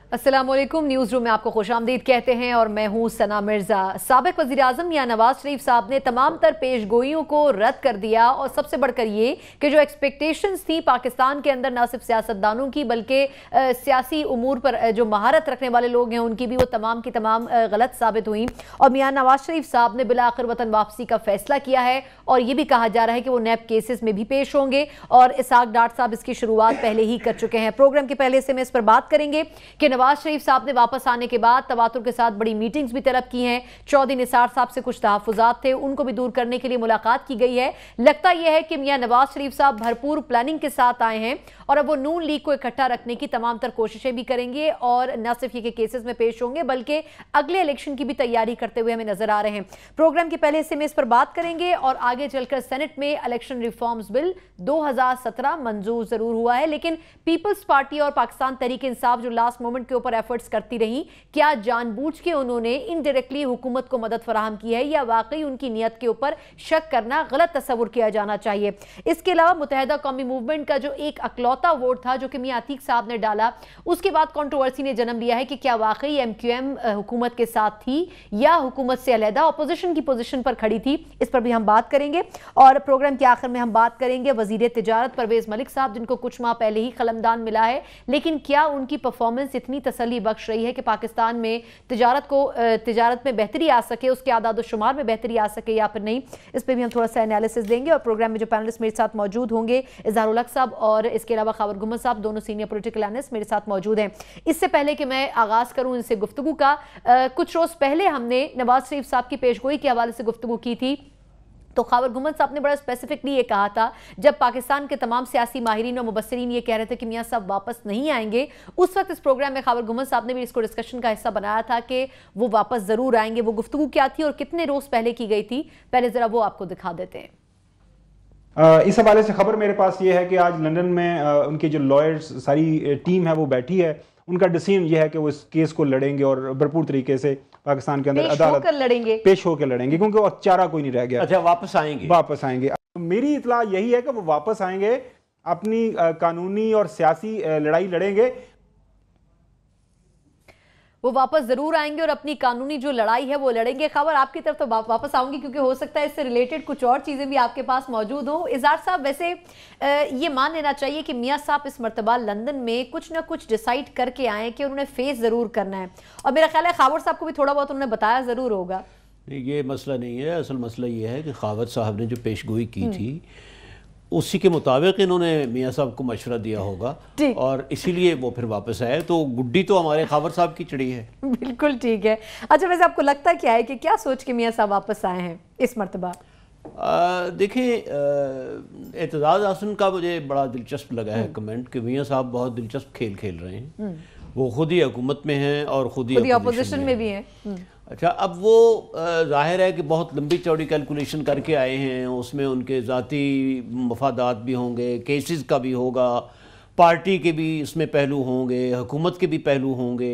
अस्सलाम वालेकुम। News room में आपको खुशामदीद कहते हैं और मैं हूं सना मिर्जा। साबिक वज़ीर आज़म मियां नवाज शरीफ साहब ने तमाम तर पेश गोइयों को रद्द कर दिया और सबसे बढ़कर ये कि जो एक्सपेक्टेशंस थी पाकिस्तान के अंदर न सिर्फ सियासतदानों की बल्कि सियासी उमूर पर जो महारत रखने वाले लोग हैं उनकी भी वो तमाम की तमाम गलत साबित हुई और मियां नवाज शरीफ साहब ने बिला आखिर वतन वापसी का फैसला किया है और ये भी कहा जा रहा है कि वो नैब केसेस में भी पेश होंगे और इसहाक डार साहब इसकी शुरुआत पहले ही कर चुके हैं। प्रोग्राम के पहले से मैं इस पर बात करेंगे कि नवाज शरीफ साहब ने वापस आने के बाद तवातुर के साथ बड़ी मीटिंग्स भी तलब की हैं। चौधरी निसार साहब से कुछ तहफ़्फ़ुज़ात थे, उनको भी दूर करने के लिए मुलाकात की गई है। लगता यह है कि मियां नवाज शरीफ साहब भरपूर प्लानिंग के साथ आए हैं और अब वो नून लीग को इकट्ठा रखने की तमाम तर कोशिशें भी करेंगे और न सिर्फ ये कि केसेस में पेश होंगे बल्कि अगले इलेक्शन की भी तैयारी करते हुए हमें नजर आ रहे हैं। प्रोग्राम के पहले हिस्से में इस पर बात करेंगे और आगे चलकर सेनेट में इलेक्शन रिफॉर्म्स बिल 2017 मंजूर जरूर हुआ है, लेकिन पीपल्स पार्टी और पाकिस्तान तहरीक इंसाफ जो लास्ट मोमेंट के ऊपर एफर्ट्स करती रही, क्या जानबूझ के उन्होंने इनडायरेक्टली हुकूमत को मदद फराहम की है या वाकई उनकी नीयत के ऊपर शक करना गलत तस्वुर किया जाना चाहिए। इसके अलावा मुत्तहिदा कौमी मूवमेंट का जो एक अकलौता वोट था जो कि मियां अतीक साहब ने डाला, उसके बाद कंट्रोवर्सी ने जन्म लिया है कि क्या वाकई एमक्यूएम हुकूमत के साथ थी या हुकूमत से अलहदा अपोजिशन की पोजीशन पर खड़ी थी। इस पर भी हम बात करेंगे और प्रोग्राम के आखिर में हम बात करेंगे वजीर तिजारत परवेज मलिक साहब, जिनको कुछ माह पहले ही कलमदान मिला है, लेकिन क्या उनकी परफॉर्मेंस इतनी तसल्ली बख्श रही है कि पाकिस्तान में तिजारत में बेहतरी आ सके, उसके आदाद शुमार में बेहतरी आ सके या फिर नहीं। इस पर भी हम थोड़ा सा एनालिसिस देंगे और प्रोग्राम में जो पैनलिस्ट मेरे साथ मौजूद होंगे इजहारुल हक साहब और इसके अलावा खबर गुम्मद साहब, दोनों सीनियर पॉलिटिकल एनालिस्ट मेरे साथ मौजूद हैं। इससे पहले कि मैं आगाज करूं इनसे गुफ्तगू का, कुछ रोज पहले हमने नवाज शरीफ साहब की पेशगोई के हवाले से गुफ्तगू की थी तो खबर गुम्मद साहब ने बड़ा स्पेसिफिकली ये कहा था, जब पाकिस्तान के तमाम सियासी माहिरीन और मुबस्सिरीन ये कह रहे थे कि मियां साहब वापस नहीं आएंगे, उस वक्त इस प्रोग्राम में खबर गुम्मद साहब ने भी इसको डिस्कशन का हिस्सा बनाया था कि वो वापस जरूर आएंगे। वो गुफ्तगू क्या थी और कितने रोज पहले की गई थी, पहले जरा वो आपको दिखा देते हैं। इस हवाले से खबर मेरे पास ये है कि आज लंदन में उनकी जो लॉयर्स सारी टीम है वो बैठी है। उनका डिसीजन ये है कि वो इस केस को लड़ेंगे और भरपूर तरीके से पाकिस्तान के अंदर अदालत पेश होकर लड़ेंगे क्योंकि और चारा कोई नहीं रह गया। अच्छा, वापस आएंगे। मेरी इतला यही है कि वो वापस आएंगे, अपनी कानूनी और सियासी लड़ाई लड़ेंगे। वो वापस जरूर आएंगे और अपनी कानूनी जो लड़ाई है वो लड़ेंगे। खबर आपकी तरफ तो वापस आऊंगी क्योंकि हो सकता है इससे रिलेटेड कुछ और चीजें भी आपके पास मौजूद हो। इज़हार साहब, वैसे ये मान लेना चाहिए कि मियां साहब इस मर्तबा लंदन में कुछ ना कुछ डिसाइड करके आए कि उन्होंने फेस जरूर करना है और मेरा ख्याल है खावर साहब को भी थोड़ा बहुत उन्होंने बताया जरूर होगा। ये मसला नहीं है, असल मसला ये है कि खावर साहब ने जो पेशगोई की थी उसी के मुताबिक इन्होंने मियां साहब को मशवरा दिया होगा और इसीलिए वो फिर वापस आए। तो गुड्डी तो हमारे खावर साहब की चढ़ी है। बिल्कुल ठीक है। अच्छा, वैसे आपको लगता क्या है कि क्या सोच के मियां साहब वापस आए हैं इस मर्तबा? देखिए, एतजाज़ हसन का मुझे बड़ा दिलचस्प लगा है कमेंट कि मियां साहब बहुत दिलचस्प खेल खेल रहे हैं। वो खुद ही हुकूमत में हैं और खुद ही अपोजिशन में भी हैं। अच्छा, अब वो जाहिर है कि बहुत लंबी चौड़ी कैलकुलेशन करके आए हैं, उसमें उनके ज़ाती मफादात भी होंगे, केसेस का भी होगा, पार्टी के भी इसमें पहलू होंगे, हुकूमत के भी पहलू होंगे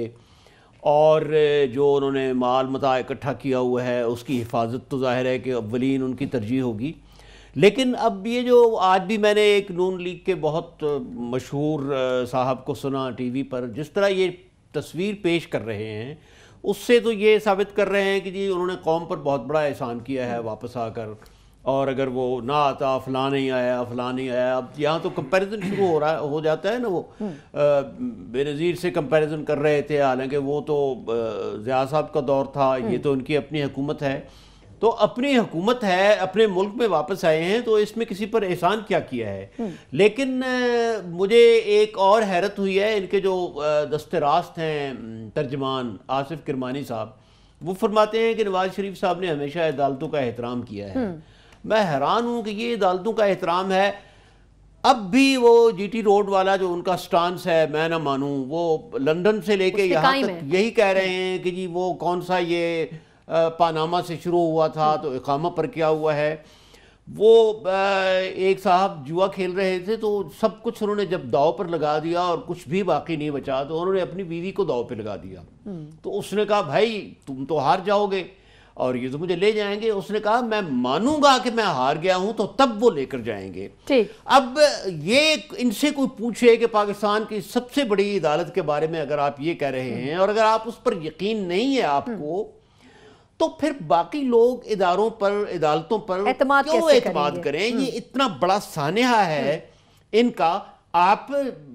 और जो उन्होंने माल मता इकट्ठा किया हुआ है उसकी हिफाजत तो जाहिर है कि अव्वलीन उनकी तरजीह होगी। लेकिन अब ये जो आज भी मैंने एक नून लीग के बहुत मशहूर साहब को सुना टीवी पर, जिस तरह ये तस्वीर पेश कर रहे हैं उससे तो ये साबित कर रहे हैं कि जी उन्होंने कौम पर बहुत बड़ा एहसान किया है वापस आकर, और अगर वो ना आता फलां नहीं आया फलां नहीं आया। अब यहाँ तो कंपैरिजन शुरू हो जाता है ना, वो बेनज़ीर से कंपैरिजन कर रहे थे, हालांकि वो तो ज़िया साहब का दौर था, ये तो उनकी अपनी हुकूमत है। तो अपनी हुकूमत है, अपने मुल्क में वापस आए हैं, तो इसमें किसी पर एहसान क्या किया है। लेकिन मुझे एक और हैरत हुई है, इनके जो दस्ते रास्त हैं तर्जमान आसिफ किरमानी साहब, वो फरमाते हैं कि नवाज शरीफ साहब ने हमेशा अदालतों का एहतराम किया है। मैं हैरान हूँ कि ये अदालतों का एहतराम है, अब भी वो जीटी रोड वाला जो उनका स्टांस है मैं ना मानूँ, वो लंदन से लेके यहाँ तक यही कह रहे हैं कि जी वो कौन सा ये पानामा से शुरू हुआ था तो इकामा पर क्या हुआ है। वो एक साहब जुआ खेल रहे थे तो सब कुछ उन्होंने जब दाव पर लगा दिया और कुछ भी बाकी नहीं बचा तो उन्होंने अपनी बीवी को दाव पे लगा दिया। तो उसने कहा भाई तुम तो हार जाओगे, اور یہ تو مجھے لے جائیں گے. اس نے کہا میں مانوں گا کہ میں ہار گیا ہوں تو تب وہ لے کر جائیں گے. اب یہ ان سے کوئی پوچھے کہ پاکستان کی سب سے بڑی عدالت کے بارے میں اگر آپ یہ کہہ رہے ہیں اور اگر آپ اس پر یقین نہیں ہے آپ کو, تو پھر باقی لوگ اداروں پر, عدالتوں پر کیوں اعتماد کریں؟ یہ اتنا بڑا سانحہ ہے ان کا. آپ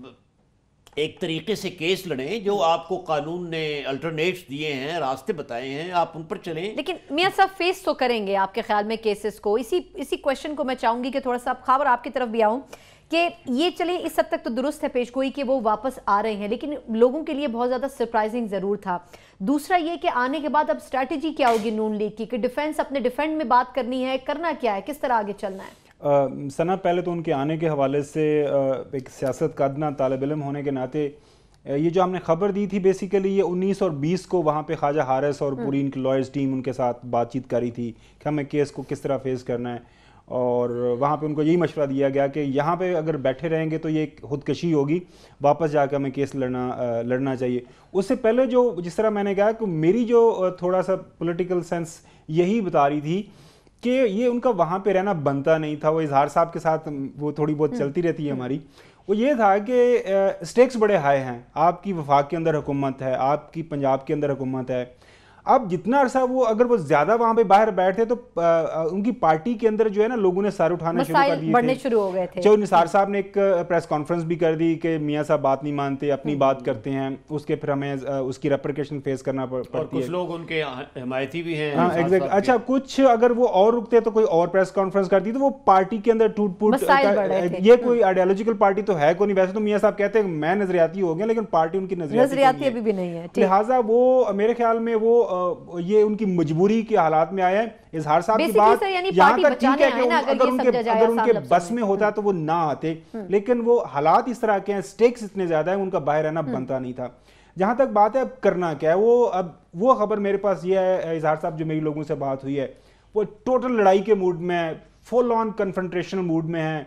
ایک طریقے سے کیس لڑیں, جو آپ کو قانون نے الٹرنیٹس دیے ہیں, راستے بتائے ہیں, آپ ان پر چلیں. لیکن میاں صاحب فیس تو کریں گے آپ کے خیال میں کیسز کو؟ اسی کویشچن کو میں چاہوں گی کہ تھوڑا سا خبر آپ کی طرف بھی آؤں کہ یہ چلیں اس حد تک تو درست ہے پیش گوئی کہ وہ واپس آ رہے ہیں, لیکن لوگوں کے لیے بہت زیادہ سرپرائزنگ ضرور تھا. دوسرا یہ کہ آنے کے بعد اب اسٹریٹجی کیا ہوگی نون لیگ کی, کہ ڈیفینس اپنے ڈیفینڈ میں بات کرنی ہے, کرنا کیا ہے, کس طرح آگے چلنا ہے؟ ثنا, پہلے تو ان کے آنے کے حوالے سے ایک سیاست کا ادنا طالب علم ہونے کے ناطے یہ جو ہم نے خبر دی تھی بیسیکلی یہ 19 اور 20 کو وہاں پہ خواجہ حارث اور پوری ان کی لائرز ٹیم ان کے ساتھ بات چیت کری تھی کہ ہمیں کیس کو کس طرح فیس کرنا ہے, اور وہاں پہ ان کو یہی مشورہ دیا گیا کہ یہاں پہ اگر بیٹھے رہیں گے تو یہ ایک خودکشی ہوگی, واپس جا کے ہمیں کیس لڑنا چاہیے. اس سے پہلے جو جس طرح میں نے کہا کہ میری جو تھوڑا سا پولیٹیکل سینس یہی بتا رہی تھی کہ یہ ان کا وہاں پہ رہنا بنتا نہیں تھا. وہ اظہار صاحب کے ساتھ وہ تھوڑی بہت چلتی رہتی ہے ہماری, وہ یہ تھا کہ سٹیکس بڑے ہائی ہیں. آپ کی وفاق کے اندر حکومت ہے, آپ کی پنجاب کے اندر حکومت ہے. اب جتنا عرصہ وہ اگر وہ زیادہ وہاں پہ باہر بیٹھے تو ان کی پارٹی کے اندر جو ہے نا لوگوں نے سر اٹھانا شروع کر دیے تھے. جو نثار صاحب نے ایک پریس کانفرنس بھی کر دی کہ میاں صاحب بات نہیں مانتے, اپنی بات کرتے ہیں, اس کے پھر ہمیں اس کی ریپریکیشن فیس کرنا پڑتی ہے. کچھ لوگ ان کے حمایتی بھی ہیں. ہاں ایگزیکٹ. اچھا, کچھ اگر وہ اور رکتے تو کوئی اور پریس کانفرنس کرتی تو وہ پارٹی کے اندر ٹوٹ پوٹ, یہ کوئی آئیڈیالوجیکل پارٹی تو ہے کوئی نہیں. ویسے تو میاں صاحب کہتے ہیں میں نظریاتی ہو گیا, لیکن پارٹی ان کی نظریاتی ابھی بھی نہیں ہے. لہٰذا وہ میرے خیال میں وہ یہ ان کی مجبوری کے حالات میں آئے ہیں. اظہار صاحب کی بات یہاں تک ٹھیک ہے کہ اگر ان کے بس میں ہوتا تو وہ نہ آتے, لیکن وہ حالات اس طرح کے ہیں, سٹیکس اتنے زیادہ ہیں, ان کا باہر رہنا بنتا نہیں تھا. جہاں تک بات ہے اب کرنا کیا ہے, اب وہ خبر میرے پاس یہ ہے, اظہار صاحب جو میری لوگوں سے بات ہوئی ہے وہ ٹوٹل لڑائی کے موڈ میں, فل آن کنفرنٹریشنل موڈ میں ہیں,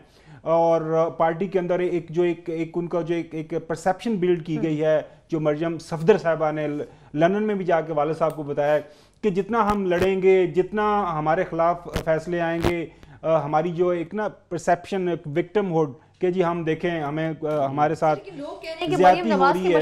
اور پارٹی کے اندر ایک ان کا جو ایک پرسیپشن بلڈ کی گئی ہے, جو مریم صفدر صاحبہ نے لندن میں بھی جا کے والد صاحب کو بتایا کہ جتنا ہم لڑیں گے, جتنا ہمارے خلاف فیصلے آئیں گے, ہماری جو ایک نا پرسیپشن, ایک وکٹم ہوڈ کہ جی ہم دیکھیں ہمیں ہمارے ساتھ زیادتی ہو رہی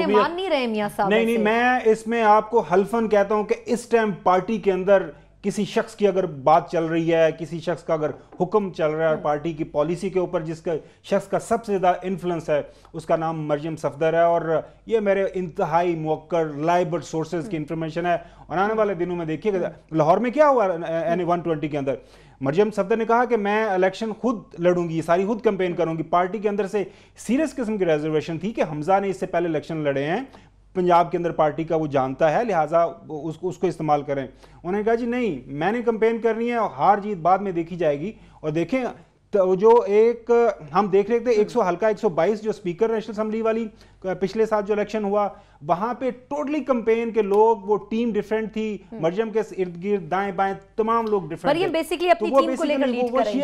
ہے. نہیں, میں اس میں آپ کو حلفاً کہتا ہوں کہ اس ٹائم پارٹی کے اندر کسی شخص کی اگر بات چل رہی ہے, کسی شخص کا اگر حکم چل رہا ہے اور پارٹی کی پالیسی کے اوپر جس کا شخص کا سب سے زیادہ انفلوئنس ہے, اس کا نام مریم صفدر ہے. اور یہ میرے انتہائی موقر ریلائبل سورسز کی انفارمیشن ہے. اور آنے والے دنوں میں دیکھیے گا لاہور میں کیا ہوا NA-120 کے اندر, مریم صفدر نے کہا کہ میں الیکشن خود لڑوں گی, ساری خود کمپین کروں گی. پارٹی کے اندر سے سیریس قسم کی ریزرویشن تھی کہ حمزہ نے اس سے پہلے الیکشن لڑے ہیں, پنجاب کے اندر پارٹی کا وہ جانتا ہے, لہٰذا اس کو استعمال کریں. انہوں نے کہا جی نہیں, میں نے کمپین کرنی ہے, اور ہار جیت بعد میں دیکھی جائے گی. اور دیکھیں جو ایک ہم دیکھ رہے تھے 100 حلقہ 122 جو اسپیکر نیشنل اسمبلی والی پچھلے سال جو الیکشن ہوا, وہاں پہ ٹوٹلی کمپین کے لوگ, وہ ٹیم ڈیفرنٹ تھی, مریم کے ارد گرد دائیں بائیں تمام لوگ ڈیفرنٹ. مریم بیسیکلی اپنی ٹیم کو لے کر لیڈ کر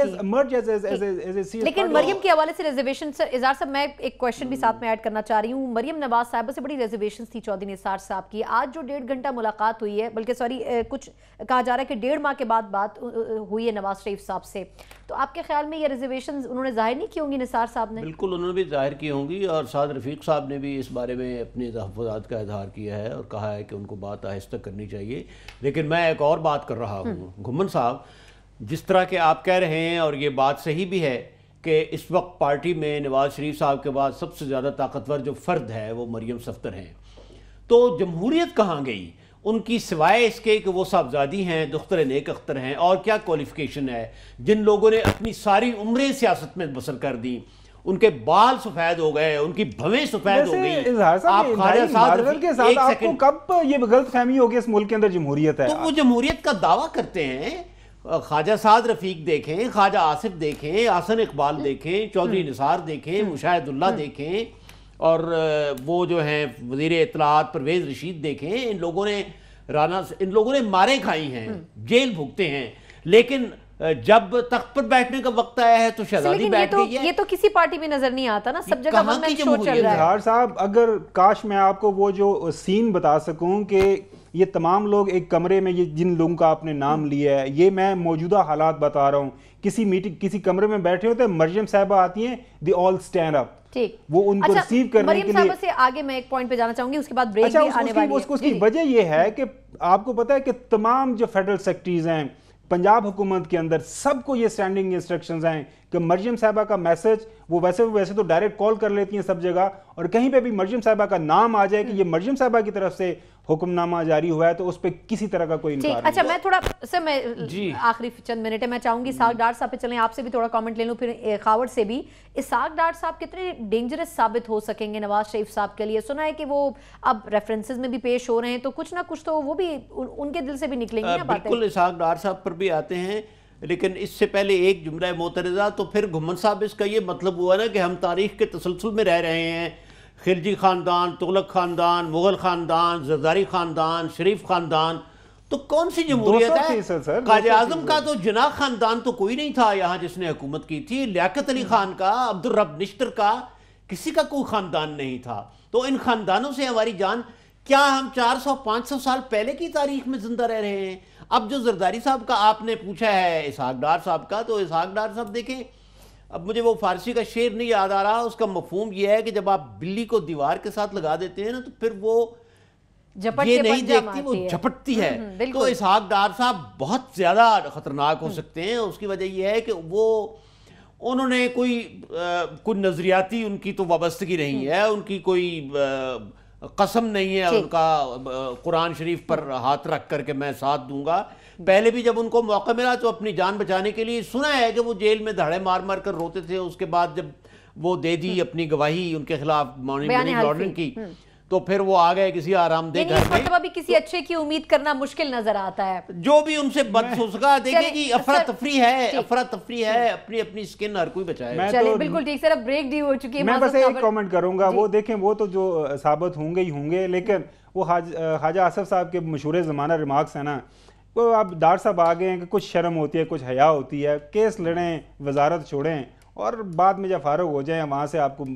رہی تھی. لیکن مریم کے حوالے سے ریزرویشن, سر اظہار صاحب میں ایک کویشچن بھی ساتھ میں ایڈ کرنا چاہ رہی ہوں. مریم نواز صاحبہ سے بڑی ریزرویشنز تھی چودھری نثار صاحب کی. آج جو 1.5 گھنٹہ ملاقات ہوئی ہے, بلکہ سوری کچھ کہا جا رہا ہے کہ 1.5 ماہ کے بعد بات ہوئی ہے نواز شریف صاحب سے, تو آپ کے خیال میں یہ ریزرویشنز انہوں نے ظاہر نہیں کی ہوں گی نثار صاحب نے؟ بالکل انہوں نے بھی ظاہر کی ہوں گی, اور سعد رفیق صاحب نے بھی اس بارے میں اپنے تحفظات کا اظہار کیا ہے اور کہا ہے کہ ان کو بات آہستہ کرنی چاہیے. لیکن میں ایک اور بات کر رہا ہوں گھمن صاحب, جس طرح کہ آپ کہہ رہے ہیں, اور یہ بات صحیح بھی ہے کہ اس وقت پارٹی میں نواز شریف صاحب کے بعد سب سے زیادہ طاقتور جو فرد ہے وہ مریم صفدر ہیں. تو جمہوریت کہاں گئی ان کی, سوائے اس کے کہ وہ صاحبزادی ہیں, دختر نیک اختر ہیں, اور کیا کوالیفیکیشن ہے؟ جن لوگوں نے اپنی ساری عمریں سیاست میں بسر کر دی, ان کے بال سفید ہو گئے, ان کی بھویں سفید ہو گئی. آپ خواجہ صادق کے ساتھ آپ کو کب یہ غلط فہمی ہوگی اس ملک کے اندر جمہوریت ہے؟ تو وہ جمہوریت کا دعویٰ کرتے ہیں. خواجہ سعد رفیق دیکھیں, خواجہ آصف دیکھیں, حسن اقبال دیکھیں, چودھری نثار دیکھیں, مشاہد اللہ دیکھیں, اور وہ جو ہیں وزیر اطلاعات پرویز رشید دیکھیں. ان لوگوں نے ماریں کھائی ہیں, جیل بھگتے ہیں, لیکن جب تخت پر بیٹھنے کا وقت آیا ہے تو شہزادی بیٹھ گئی ہے. یہ تو کسی پارٹی میں نظر نہیں آتا نا, سب جگہ ون مین شو چل رہا ہے. اظہار صاحب اگر کاش میں آپ کو وہ جو سین بتا سکوں کہ یہ تمام لوگ ایک کمرے میں، یہ جن لوگوں کا آپ نے نام لیا ہے، یہ میں موجودہ حالات بتا رہا ہوں، کسی میٹنگ کسی کمرے میں بیٹھے ہوتے ہیں، مریم صاحبہ آتی ہیں، دی آل اسٹینڈ اپ، ٹھیک، وہ ان کو ریسیو کرنے کے لیے۔ مریم صاحبہ سے آگے میں ایک پوائنٹ پہ جانا چاہوں گی، اس کے بعد بریک بھی آنے والی ہے۔ اس کی وجہ یہ ہے کہ آپ کو پتہ ہے کہ تمام جو فیڈرل سیکٹریز ہیں پنجاب حکومت کے اندر، سب کو یہ سٹینڈنگ انسٹرکشنز ہیں کہ مریم صاحبہ کا میسج، وہ ویسے تو ڈائریکٹ کال کر لیتی ہیں سب جگہ، اور کہیں پہ بھی مریم صاحبہ کا نام آ جائے کہ یہ مریم صاحبہ کی طرف سے حکم نامہ جاری ہوا ہے تو اس پہ کسی طرح کا کوئی انکار نہیں۔ اچھا، میں تھوڑا سر، میں آخری چند منٹ ہے، میں چاہوں گی اسحاق ڈار صاحب پہ چلیں، آپ سے بھی تھوڑا کامنٹ لے لوں، پھر خاور سے بھی۔ اسحاق ڈار صاحب کتنے ڈینجرس ثابت ہو سکیں گے نواز شریف صاحب کے لیے؟ سنا ہے کہ وہ اب ریفرنسز میں بھی پیش ہو رہے ہیں، تو کچھ نہ کچھ تو وہ بھی ان کے دل سے بھی نکلیں گی نا باتیں۔ بالکل، اسحاق ڈار صاحب پر بھی آتے ہیں، لیکن اس سے پہلے ایک جملہ معترضہ، تو پھر گھمن صاحب اس کا یہ مطلب ہوا نا کہ ہم تاریخ کے تسلسل میں رہ رہے ہیں، خلجی خاندان، تغلق خاندان، مغل خاندان، زرداری خاندان، شریف خاندان، تو کون سی جمہوریت ہے؟ قائد اعظم کا تو جناح خاندان تو کوئی نہیں تھا یہاں جس نے حکومت کی تھی، لیاقت علی خان کا، عبدالرب نشتر کا، کسی کا کوئی خاندان نہیں تھا۔ تو ان خاندانوں سے ہماری جان، کیا ہم 400-500 سال پہلے کی تاریخ میں زندہ رہ رہے ہیں؟ اب جو زرداری صاحب کا آپ نے پوچھا ہے اسحاق ڈار صاحب کا، تو اسحاق ڈار صاحب دیکھیں، اب مجھے وہ فارسی کا شعر نہیں یاد آ رہا، اس کا مفہوم یہ ہے کہ جب آپ بلی کو دیوار کے ساتھ لگا دیتے ہیں نا تو پھر وہ یہ نہیں دیکھتی، وہ جھپٹتی ہے۔ تو اسحاق ڈار صاحب بہت زیادہ خطرناک ہو سکتے ہیں۔ اس کی وجہ یہ ہے کہ انہوں نے کوئی نظریاتی ان کی تو وابستگی نہیں ہے، ان کی کوئی قسم نہیں ہے ان کا قرآن شریف پر ہاتھ رکھ کر کے میں ساتھ دوں گا۔ پہلے بھی جب ان کو موقع ملا تو اپنی جان بچانے کے لیے، سنا ہے کہ وہ جیل میں دھاڑے مار مار کر روتے تھے، اس کے بعد جب وہ دے دی اپنی گواہی ان کے خلاف منی لانڈرنگ کی، تو پھر وہ آ گئے کسی آرام دہ گھر میں۔ بھی کسی اچھے کی امید کرنا مشکل نظر آتا ہے، جو بھی ان سے بد ہو سکا۔ دیکھیں جی، افراتفری ہے، اپنی اپنی سکن ہر کوئی بچائے۔ چلیں بالکل ٹھیک سر، اب بریک ڈی ہو چکی ہے۔ میں بس ایک کامنٹ کروں گا، وہ دیکھیں وہ تو جو ثابت ہوں گے، لیکن وہ خواجہ آصف صاحب کے مشہور زمانہ ریمارکس ہیں نا، وہ اب ڈار صاحب آ گئے ہیں کہ کچھ شرم ہوتی ہے، کچھ حیا ہوتی ہے، کیس لڑیں، وزارت چھوڑیں، اور بعد میں جب فارغ ہو جائیں وہاں سے آپ کو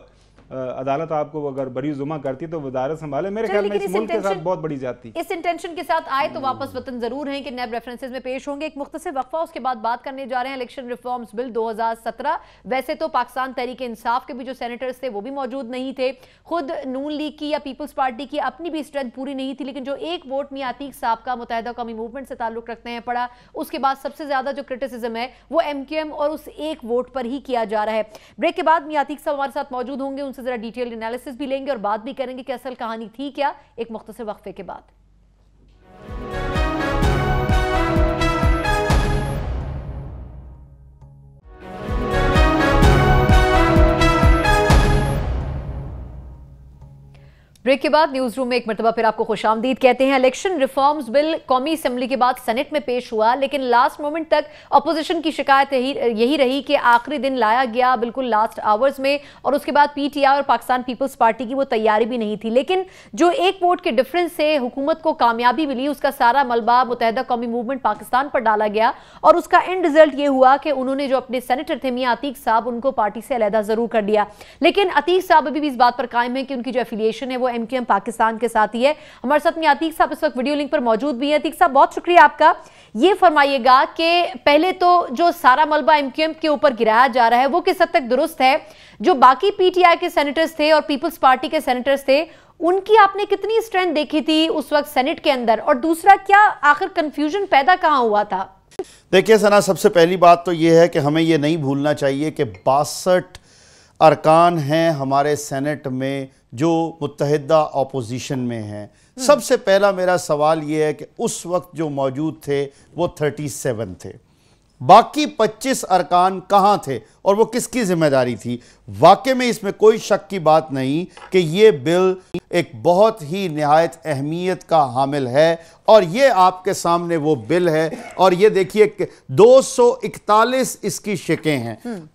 عدالت آپ کو اگر بری ذمہ کرتی تو وزارت سنبھالے۔ میرے خیال میں اس ملک کے ساتھ بہت بڑی زیادتی اس انٹینشن کے ساتھ آئے تو واپس وطن ضرور ہیں کہ نیب ریفرنسز میں پیش ہوں گے۔ ایک مختصر وقفہ، اس کے بعد بات کرنے جا رہے ہیں الیکشن ریفارمز بل 2017۔ ویسے تو پاکستان تحریک انصاف کے بھی جو سینیٹرز تھے وہ بھی موجود نہیں تھے، خود نون لیگ کی یا پیپلز پارٹی کی اپنی بھی اسٹرینتھ پوری نہیں تھی، لیکن جو ایک ووٹ میاں عتیق صاحب کا متحدہ قومی موومنٹ سے تعلق رکھتے ہیں پڑا، اس کے بعد سب سے زیادہ جو کرٹیسزم ہے وہ ایم کیو ایم اور اس ایک ووٹ پر ہی کیا جا رہا ہے۔ بریک کے بعد میاں عتیق صاحب ہمارے ساتھ موجود ہوں گے، ان سے ذرا ڈیٹیل انالیسس بھی لیں گے اور بات بھی کریں گے کہ اصل کہانی تھی کیا، ایک مختصر وقفے کے بعد۔ بریک کے بعد نیوز روم میں ایک مرتبہ پھر آپ کو خوش آمدید کہتے ہیں۔ الیکشن ریفارمز بل قومی اسمبلی کے بعد سینٹ میں پیش ہوا، لیکن لاسٹ مومنٹ تک اپوزیشن کی شکایت یہی رہی کہ آخری دن لایا گیا بالکل لاسٹ آورز میں، اور اس کے بعد پی ٹی آئی اور پاکستان پیپلز پارٹی کی وہ تیاری بھی نہیں تھی، لیکن جو ایک ووٹ کے ڈیفرنس سے حکومت کو کامیابی ملی، اس کا سارا ملبہ متحدہ قومی موومنٹ پاکستان پر ڈالا گیا، اور اس کا اینڈ رزلٹ یہ ہوا کہ انہوں نے جو اپنے سینیٹر تھے میاں عتیق صاحب، ان کو پارٹی سے علیحدہ ضرور کر دیا، لیکن عتیق صاحب ابھی بھی اس بات پر قائم ہے کہ ان کی جو ایفیلیشن ہے وہ ایم کیو ایم پاکستان کے ساتھ ہی ہے۔ ہمارے ساتھ میں عتیق صاحب اس وقت ویڈیو لنک پر موجود بھی ہیں۔ عتیق صاحب بہت شکریہ آپ کا۔ یہ فرمائیے گا کہ پہلے تو جو سارا ملبہ ایم کیو ایم کے اوپر گرایا جا رہا ہے وہ کس حد تک درست ہے؟ جو باقی پی ٹی آئی کے سینیٹرز تھے اور پیپلز پارٹی کے سینیٹرز تھے، ان کی آپ نے کتنی اسٹرینتھ دیکھی تھی اس وقت سینٹ کے اندر؟ اور دوسرا، کیا آخر کنفیوژن پیدا کہاں ہوا تھا؟ دیکھیے ثنا، سب سے پہلی بات تو یہ ہے کہ ہمیں یہ نہیں بھولنا چاہیے کہ 62 ارکان ہیں ہمارے سینٹ میں جو متحدہ اپوزیشن میں ہیں۔ سب سے پہلا میرا سوال یہ ہے کہ اس وقت جو موجود تھے وہ 37 تھے، باقی 25 ارکان کہاں تھے اور وہ کس کی ذمہ داری تھی؟ واقع میں اس میں کوئی شک کی بات نہیں کہ یہ بل ایک بہت ہی نہایت اہمیت کا حامل ہے، اور یہ آپ کے سامنے وہ بل ہے، اور یہ دیکھیے کہ 241 اس کی شقیں ہیں۔ اب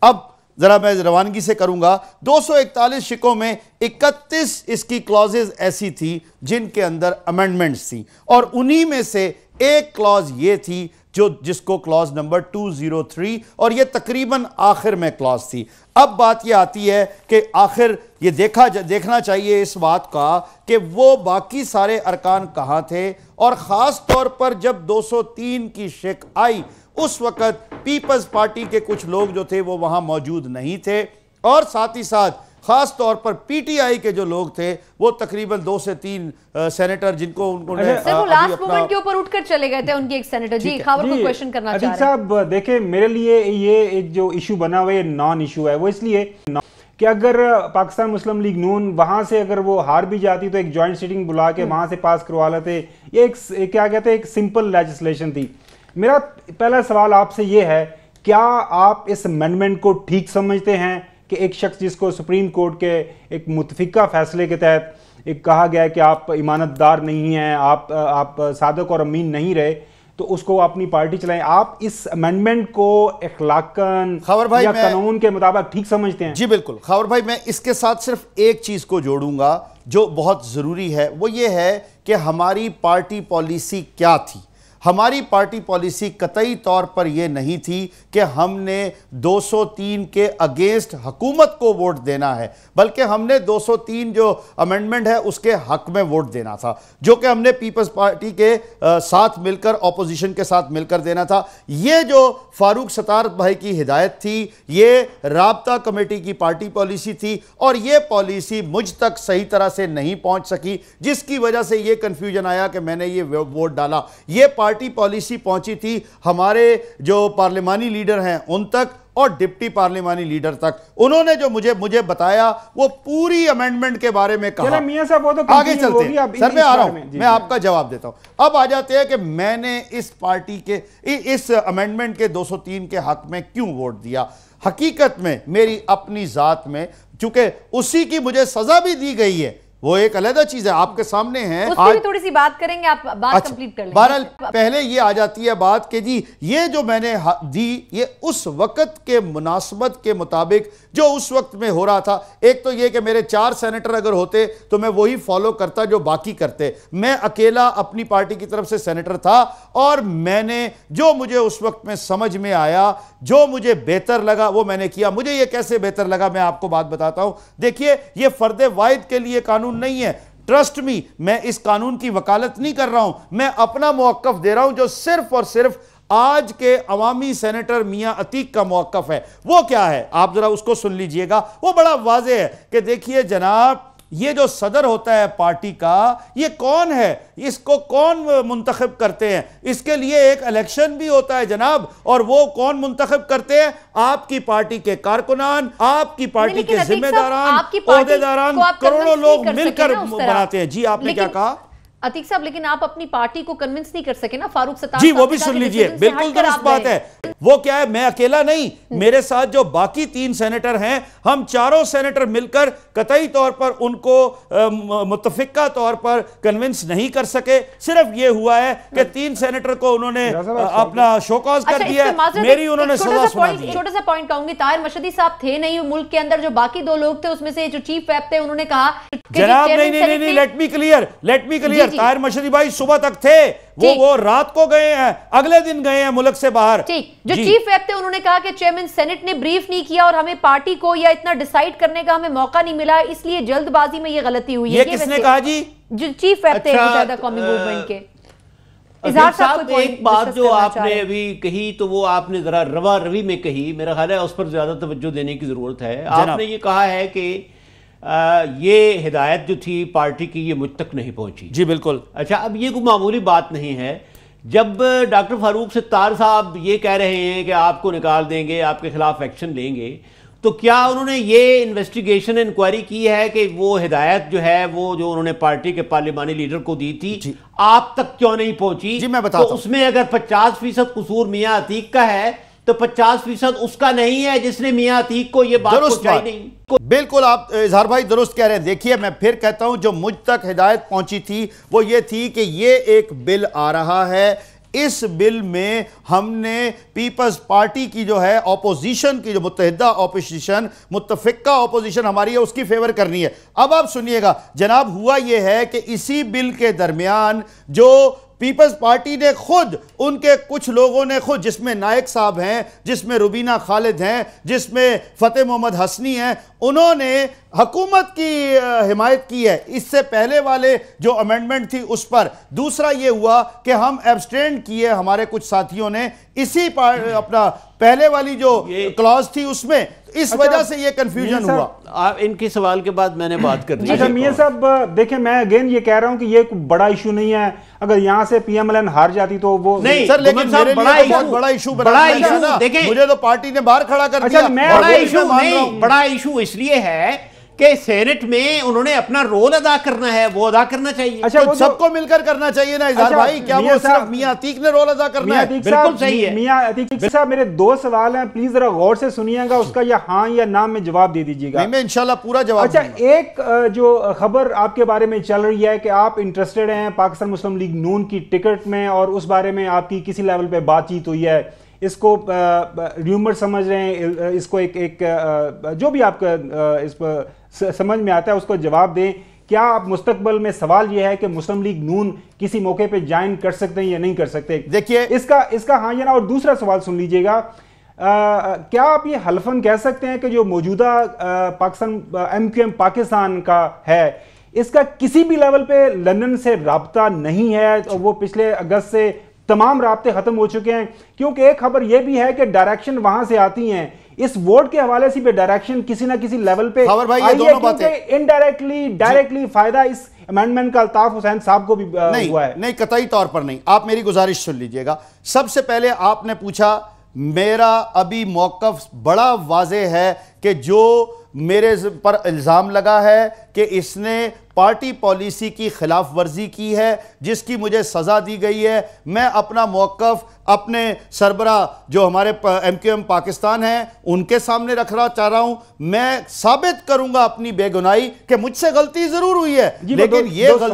ذرا میں روانگی سے کروں گا. 241 شکوں میں 31 اس کی کلازز ایسی تھی جن کے اندر امینڈمنٹس تھی, اور انہی میں سے ایک کلاز یہ تھی جس کو کلاز نمبر 203, اور یہ تقریباً آخر میں کلاز تھی. اب بات یہ آتی ہے کہ آخر یہ دیکھنا چاہیے اس بات کا کہ وہ باقی سارے ارکان کہاں تھے, اور خاص طور پر جب 203 کی شک آئی اس وقت پیپلز پارٹی کے کچھ لوگ جو تھے وہ وہاں موجود نہیں تھے, اور ساتھ ہی ساتھ خاص طور پر پی ٹی آئی کے جو لوگ تھے وہ تقریباً 2 سے 3 سینیٹر جن کو انہوں نے لاسٹ مومنٹ کے اوپر اٹھ کر چلے گئے تھے ان کی ایک سینیٹر. جی خاور کو کویشچن کرنا چاہ رہے ہیں. صاحب دیکھیں میرے لیے یہ ایک جو ایشو بنا ہوا ہے نان ایشو ہے, وہ اس لیے کہ اگر پاکستان مسلم لیگ نون وہاں سے اگر وہ ہار بھی جاتی تو ایک جوائنٹ سیٹنگ بلا کے وہاں سے پاس کروا لیتے, یہ ایک کیا کہتے ہیں ایک سمپل لیجسلیشن تھی. میرا پہلا سوال آپ سے یہ ہے, کیا آپ اس امینڈمنٹ کو ٹھیک سمجھتے ہیں کہ ایک شخص جس کو سپریم کورٹ کے ایک متفقہ فیصلے کے تحت ایک کہا گیا ہے کہ آپ امانت دار نہیں ہیں, آپ صادق اور امین نہیں رہے, تو اس کو اپنی پارٹی چلائیں, آپ اس امینڈمنٹ کو اخلاقاً یا قانون کے مطابق ٹھیک سمجھتے ہیں؟ جی بالکل خاور بھائی, میں اس کے ساتھ صرف ایک چیز کو جوڑوں گا جو بہت ضروری ہے, وہ یہ ہے کہ ہماری پارٹی پالیسی کیا تھی. ہماری پارٹی پالیسی قطعی طور پر یہ نہیں تھی کہ ہم نے 203 کے اگینسٹ حکومت کو ووٹ دینا ہے, بلکہ ہم نے 203 جو امینڈمنٹ ہے اس کے حق میں ووٹ دینا تھا, جو کہ ہم نے پیپلز پارٹی کے ساتھ مل کر, اپوزیشن کے ساتھ مل کر دینا تھا. یہ جو فاروق ستار بھائی کی ہدایت تھی یہ رابطہ کمیٹی کی پارٹی پالیسی تھی, اور یہ پالیسی مجھ تک صحیح طرح سے نہیں پہنچ سکی, جس کی وجہ سے یہ کنفیوژن آیا کہ میں نے یہ ووٹ ڈالا. یہ پارٹی پالیسی پہنچی تھی ہمارے جو پارلیمانی لیڈر ہیں ان تک اور ڈپٹی پارلیمانی لیڈر تک. انہوں نے جو مجھے بتایا وہ پوری امینڈمنٹ کے بارے میں کہا. آگے چلتے ہیں سر, میں آ رہا ہوں, میں آپ کا جواب دیتا ہوں. اب آ جاتے ہیں کہ میں نے اس پارٹی کے اس امینڈمنٹ کے 203 کے حق میں کیوں ووٹ دیا. حقیقت میں میری اپنی ذات میں, چونکہ اسی کی مجھے سزا بھی دی گئی ہے, وہ ایک علیحدہ چیز ہے, آپ کے سامنے ہیں, اس پر بھی تھوڑی سی بات کریں گے, آپ بات کمپلیٹ کر لیں. بہرحال پہلے یہ آ جاتی ہے بات کہ جی یہ جو میں نے دی یہ اس وقت کے مناسبت کے مطابق جو اس وقت میں ہو رہا تھا. ایک تو یہ کہ میرے 4 سینیٹر اگر ہوتے تو میں وہی فالو کرتا جو باقی کرتے. میں اکیلا اپنی پارٹی کی طرف سے سینیٹر تھا, اور میں نے جو مجھے اس وقت میں سمجھ میں آیا, جو مجھے بہتر لگا وہ میں نے کیا. مجھے یہ کیسے بہتر لگا میں آپ کو بات بتاتا ہوں. دیکھیے یہ فرد واحد کے لیے قانون نہیں ہے, ٹرسٹ می, میں اس قانون کی وکالت نہیں کر رہا ہوں, میں اپنا موقف دے رہا ہوں جو صرف اور صرف آج کے عوامی سینیٹر میاں عتیق کا موقف ہے. وہ کیا ہے آپ ذرا اس کو سن لیجئے گا, وہ بڑا واضح ہے کہ دیکھیے جناب, یہ جو صدر ہوتا ہے پارٹی کا یہ کون ہے, اس کو کون منتخب کرتے ہیں, اس کے لیے ایک الیکشن بھی ہوتا ہے جناب, اور وہ کون منتخب کرتے ہیں, آپ کی پارٹی کے کارکنان, آپ کی پارٹی کے ذمہ داران, عہدیداران, کروڑوں لوگ مل کر بناتے ہیں. جی آپ نے کیا کہا عتیق صاحب, لیکن آپ اپنی پارٹی کو کنونس نہیں کر سکے نا فاروق ستار. جی وہ بھی سن لیجئے, بالکل درست بات ہے. وہ کیا ہے, میں اکیلا نہیں, میرے ساتھ جو باقی 3 سینیٹر ہیں, ہم چاروں سینیٹر مل کر قطعی طور پر ان کو متفقہ طور پر کنونس نہیں کر سکے. صرف یہ ہوا ہے کہ 3 سینیٹر کو انہوں نے اپنا شوکاز کر دیا, میری انہوں نے سزا سنا دی. چھوٹا سا پوائنٹ کہوں گی, طاہر مشہدی صاحب تھے نہیں ملک کے اندر, جو باقی 2 لوگ تھے اس میں سے جو چیف ویپ تھے انہوں نے کہا جناب نہیں, let me clear, Tahir Mashhadi بھائی صبح تک تھے, وہ رات کو گئے ہیں, اگلے دن گئے ہیں ملک سے باہر. جو چیف ویپ تھے انہوں نے کہا کہ چیئرمین سینٹ نے بریف نہیں کیا اور ہمیں پارٹی کو یا اتنا ڈیسائیڈ کرنے کا ہمیں موقع نہیں ملا, اس لیے جلد بازی میں یہ غلطی ہوئی ہے. یہ کس نے کہا جی؟ جو چیف ویپ تھے متحدہ قومی موومنٹ کے. ایک بات جو آپ نے ابھی کہی تو وہ آپ نے ذرا روا روی میں کہی, میرا خیال ہے اس پر زیادہ توجہ دینے کی ضرورت ہے. آپ نے یہ کہا ہے کہ یہ ہدایت جو تھی پارٹی کی یہ مجھ تک نہیں پہنچی. جی بالکل. اچھا, اب یہ کوئی معمولی بات نہیں ہے. جب ڈاکٹر فاروق ستار صاحب یہ کہہ رہے ہیں کہ آپ کو نکال دیں گے, آپ کے خلاف ایکشن لیں گے, تو کیا انہوں نے یہ انویسٹیگیشن انکوائری کی ہے کہ وہ ہدایت جو ہے وہ جو انہوں نے پارٹی کے پارلیمانی لیڈر کو دی تھی آپ تک کیوں نہیں پہنچی؟ جی میں بتاتا ہوں. تو اس میں اگر 50% قصور میاں عتیق کا ہے تو 50% اس کا نہیں ہے جس نے میاں عتیق کو یہ بات پہنچائی نہیں. بالکل آپ اظہار بھائی درست کہہ رہے ہیں. دیکھیے میں پھر کہتا ہوں, جو مجھ تک ہدایت پہنچی تھی وہ یہ تھی کہ یہ ایک بل آ رہا ہے, اس بل میں ہم نے پیپلز پارٹی کی جو ہے اپوزیشن کی جو متحدہ اپوزیشن متفقہ اپوزیشن ہماری ہے اس کی فیور کرنی ہے. اب آپ سنیے گا جناب, ہوا یہ ہے کہ اسی بل کے درمیان جو پیپلز پارٹی نے خود, ان کے کچھ لوگوں نے خود, جس میں نائک صاحب ہیں, جس میں ربینہ خالد ہیں, جس میں فتح محمد حسنی ہیں, انہوں نے حکومت کی حمایت کی ہے اس سے پہلے والے جو امینڈمنٹ تھی اس پر. دوسرا یہ ہوا کہ ہم ایبسٹین کیے, ہمارے کچھ ساتھیوں نے اسی اپنا پہلے والی جو کلاز تھی اس میں, اس وجہ سے یہ کنفیوژن ہوا. ان کی سوال کے بعد میں نے بات کر دی. اچھا میاں صاحب دیکھیں, میں اگین یہ کہہ رہا ہوں کہ یہ کوئی بڑا ایشو نہیں ہے. اگر یہاں سے پی ایم ایل این ہار جاتی تو وہ نہیں سر, لیکن میرے لیے بہت بڑا ایشو بنا, مجھے تو پارٹی نے باہر کھڑا کر دیا. بڑا ایشو اس لیے ہے کہ سینٹ میں انہوں نے اپنا رول ادا کرنا ہے, وہ ادا کرنا چاہیے. اچھا, سب کو مل کر کرنا چاہیے نا اظہار بھائی, کیا وہ صرف میاں عتیق نے رول ادا کرنا ہے؟ بالکل صحیح ہے. میاں عتیق صاحب میرے 2 سوال ہیں, پلیز ذرا غور سے سنیے گا, اس کا یا ہاں یا نہ میں جواب دے دیجیے گا. میں انشاءاللہ پورا جواب. اچھا, ایک جو خبر آپ کے بارے میں چل رہی ہے کہ آپ انٹرسٹڈ ہیں پاکستان مسلم لیگ نون کی ٹکٹ میں, اور اس بارے میں آپ کی کسی لیول پہ بات چیت ہوئی ہے, اس کو ریومر سمجھ رہے ہیں, اس کو ایک جو بھی آپ کا اس پر سمجھ میں آتا ہے اس کو جواب دیں. کیا آپ مستقبل میں, سوال یہ ہے کہ مسلم لیگ نون کسی موقع پہ جوائن کر سکتے ہیں یا نہیں کر سکتے؟ دیکھیے اس کا ہاں یا نا. اور دوسرا سوال سن لیجئے گا, کیا آپ یہ حلفاً کہہ سکتے ہیں کہ جو موجودہ Pakistan M Q M Pakistan کا ہے, اس کا کسی بھی لیول پہ لندن سے رابطہ نہیں ہے, اور وہ پچھلے اگست سے تمام رابطے ختم ہو چکے ہیں؟ کیونکہ ایک خبر یہ بھی ہے کہ ڈائریکشن وہاں سے آتی ہیں, اس ووٹ کے حوالے سے بھی ڈائریکشن کسی نہ کسی لیول پہ آئی ہے, کیونکہ انڈائریکٹلی ڈائریکٹلی فائدہ اس امینڈمنٹ کا الطاف حسین صاحب کو بھی ہوا ہے. نہیں, قطعی طور پر نہیں. آپ میری گزارش سن لیجئے گا. سب سے پہلے آپ نے پوچھا, میرا ابھی موقف بڑا واضح ہے کہ جو میرے پر الزام لگا ہے کہ اس نے پارٹی پالیسی کی خلاف ورزی کی ہے, جس کی مجھے سزا دی گئی ہے, میں اپنا موقف اپنے سربراہ جو ہمارے ایم کیو ایم پاکستان ہیں ان کے سامنے رکھنا چاہ رہا ہوں. میں ثابت کروں گا اپنی بے گناہی کہ مجھ سے غلطی ضرور ہوئی ہے, لیکن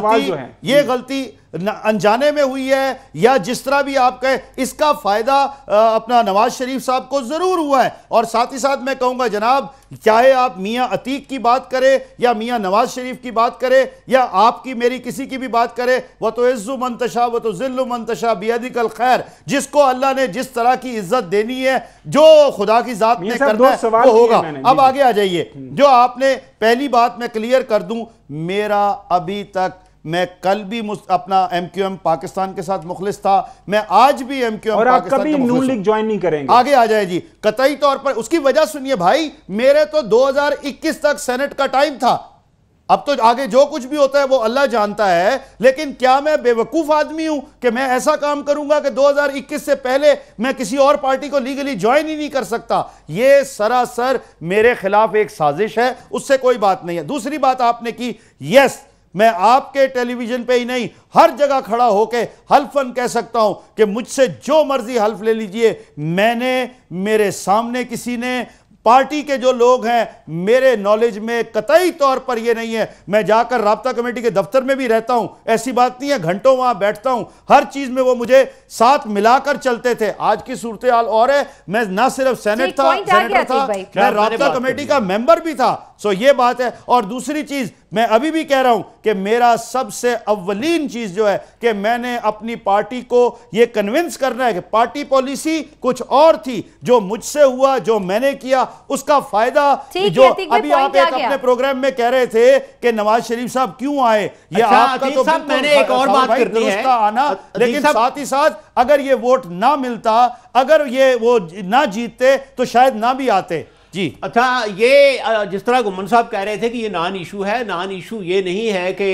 یہ غلطی انجانے میں ہوئی ہے, یا جس طرح بھی آپ کہیں, اس کا فائدہ اپنا نواز شریف صاحب کو ضرور ہوا ہے. اور ساتھ ہی ساتھ میں کہوں گا جناب, چاہے آپ میاں عتیق کی بات کرے یا میاں نواز شریف کی بات کرے یا آپ کی میری کسی کی بھی بات کرے, وَتُعِزُّ مَن تَشَاءُ وَتُذِلُّ مَن تَشَاءُ بِيَدِكَ الْخَيْرُ, جس کو اللہ نے جس طرح کی عزت دینی ہے, جو خدا کی ذات نے کرنا ہے وہ ہوگا. اب آگے آ جائیے, جو آپ نے پہلی بات میں کلیئر کر دوں, میرا ابھی تک, میں کل بھی اپنا ایم کیو ایم پاکستان کے ساتھ مخلص تھا, میں آج بھی ایم کیو ایم پاکستان کے مخلص ہوں. اور آپ کبھی نون لیگ جوائن نہیں کریں گے؟ آگے آ جائے جی, قطعی طور پر. اس کی وجہ سنیے بھائی, میرے تو 2021 تک سینٹ کا ٹائم تھا, اب تو آگے جو کچھ بھی ہوتا ہے وہ اللہ جانتا ہے, لیکن کیا میں بے وقوف آدمی ہوں کہ میں ایسا کام کروں گا کہ 2021 سے پہلے میں کسی اور پارٹی کو لیگلی جوائن ہی نہیں کر سکتا؟ یہ سراسر میرے خلاف ایک سازش ہے, اس سے کوئی بات نہیں ہے. دوسری بات آپ نے کی, یس, میں آپ کے ٹیلی ویژن پہ ہی نہیں, ہر جگہ کھڑا ہو کے حلفاً کہہ سکتا ہوں کہ مجھ سے جو مرضی حلف لے لیجئے, میں نے, میرے سامنے کسی نے, پارٹی کے جو لوگ ہیں, میرے نالج میں قطعی طور پر یہ نہیں ہے. میں جا کر رابطہ کمیٹی کے دفتر میں بھی رہتا ہوں, ایسی بات نہیں ہے, گھنٹوں وہاں بیٹھتا ہوں, ہر چیز میں وہ مجھے ساتھ ملا کر چلتے تھے. آج کی صورتحال اور ہے, میں نہ صرف سینیٹر تھا, میں رابطہ کمیٹی کا ممبر بھی تھا. سو یہ بات ہے. اور دوسری چیز میں ابھی بھی کہہ رہا ہوں کہ میرا سب سے اولین چیز جو ہے کہ میں نے اپنی پارٹی کو یہ کنونس کرنا ہے کہ پارٹی پالیسی کچھ اور تھی, جو مجھ سے ہوا, جو میں نے کیا, اس کا فائدہ, جو ابھی آپ ایک اپنے پروگرام میں کہہ رہے تھے کہ نواز شریف صاحب کیوں آئے, یہ آپ کا تو میں نے ایک اور بات کرنی ہے آنا, لیکن ساتھ ہی ساتھ اگر یہ ووٹ نہ ملتا, اگر یہ وہ نہ جیتتے تو شاید نہ بھی آتے. جی اچھا, یہ جس طرح گمن صاحب کہہ رہے تھے کہ یہ نان ایشو ہے, نان ایشو یہ نہیں ہے کہ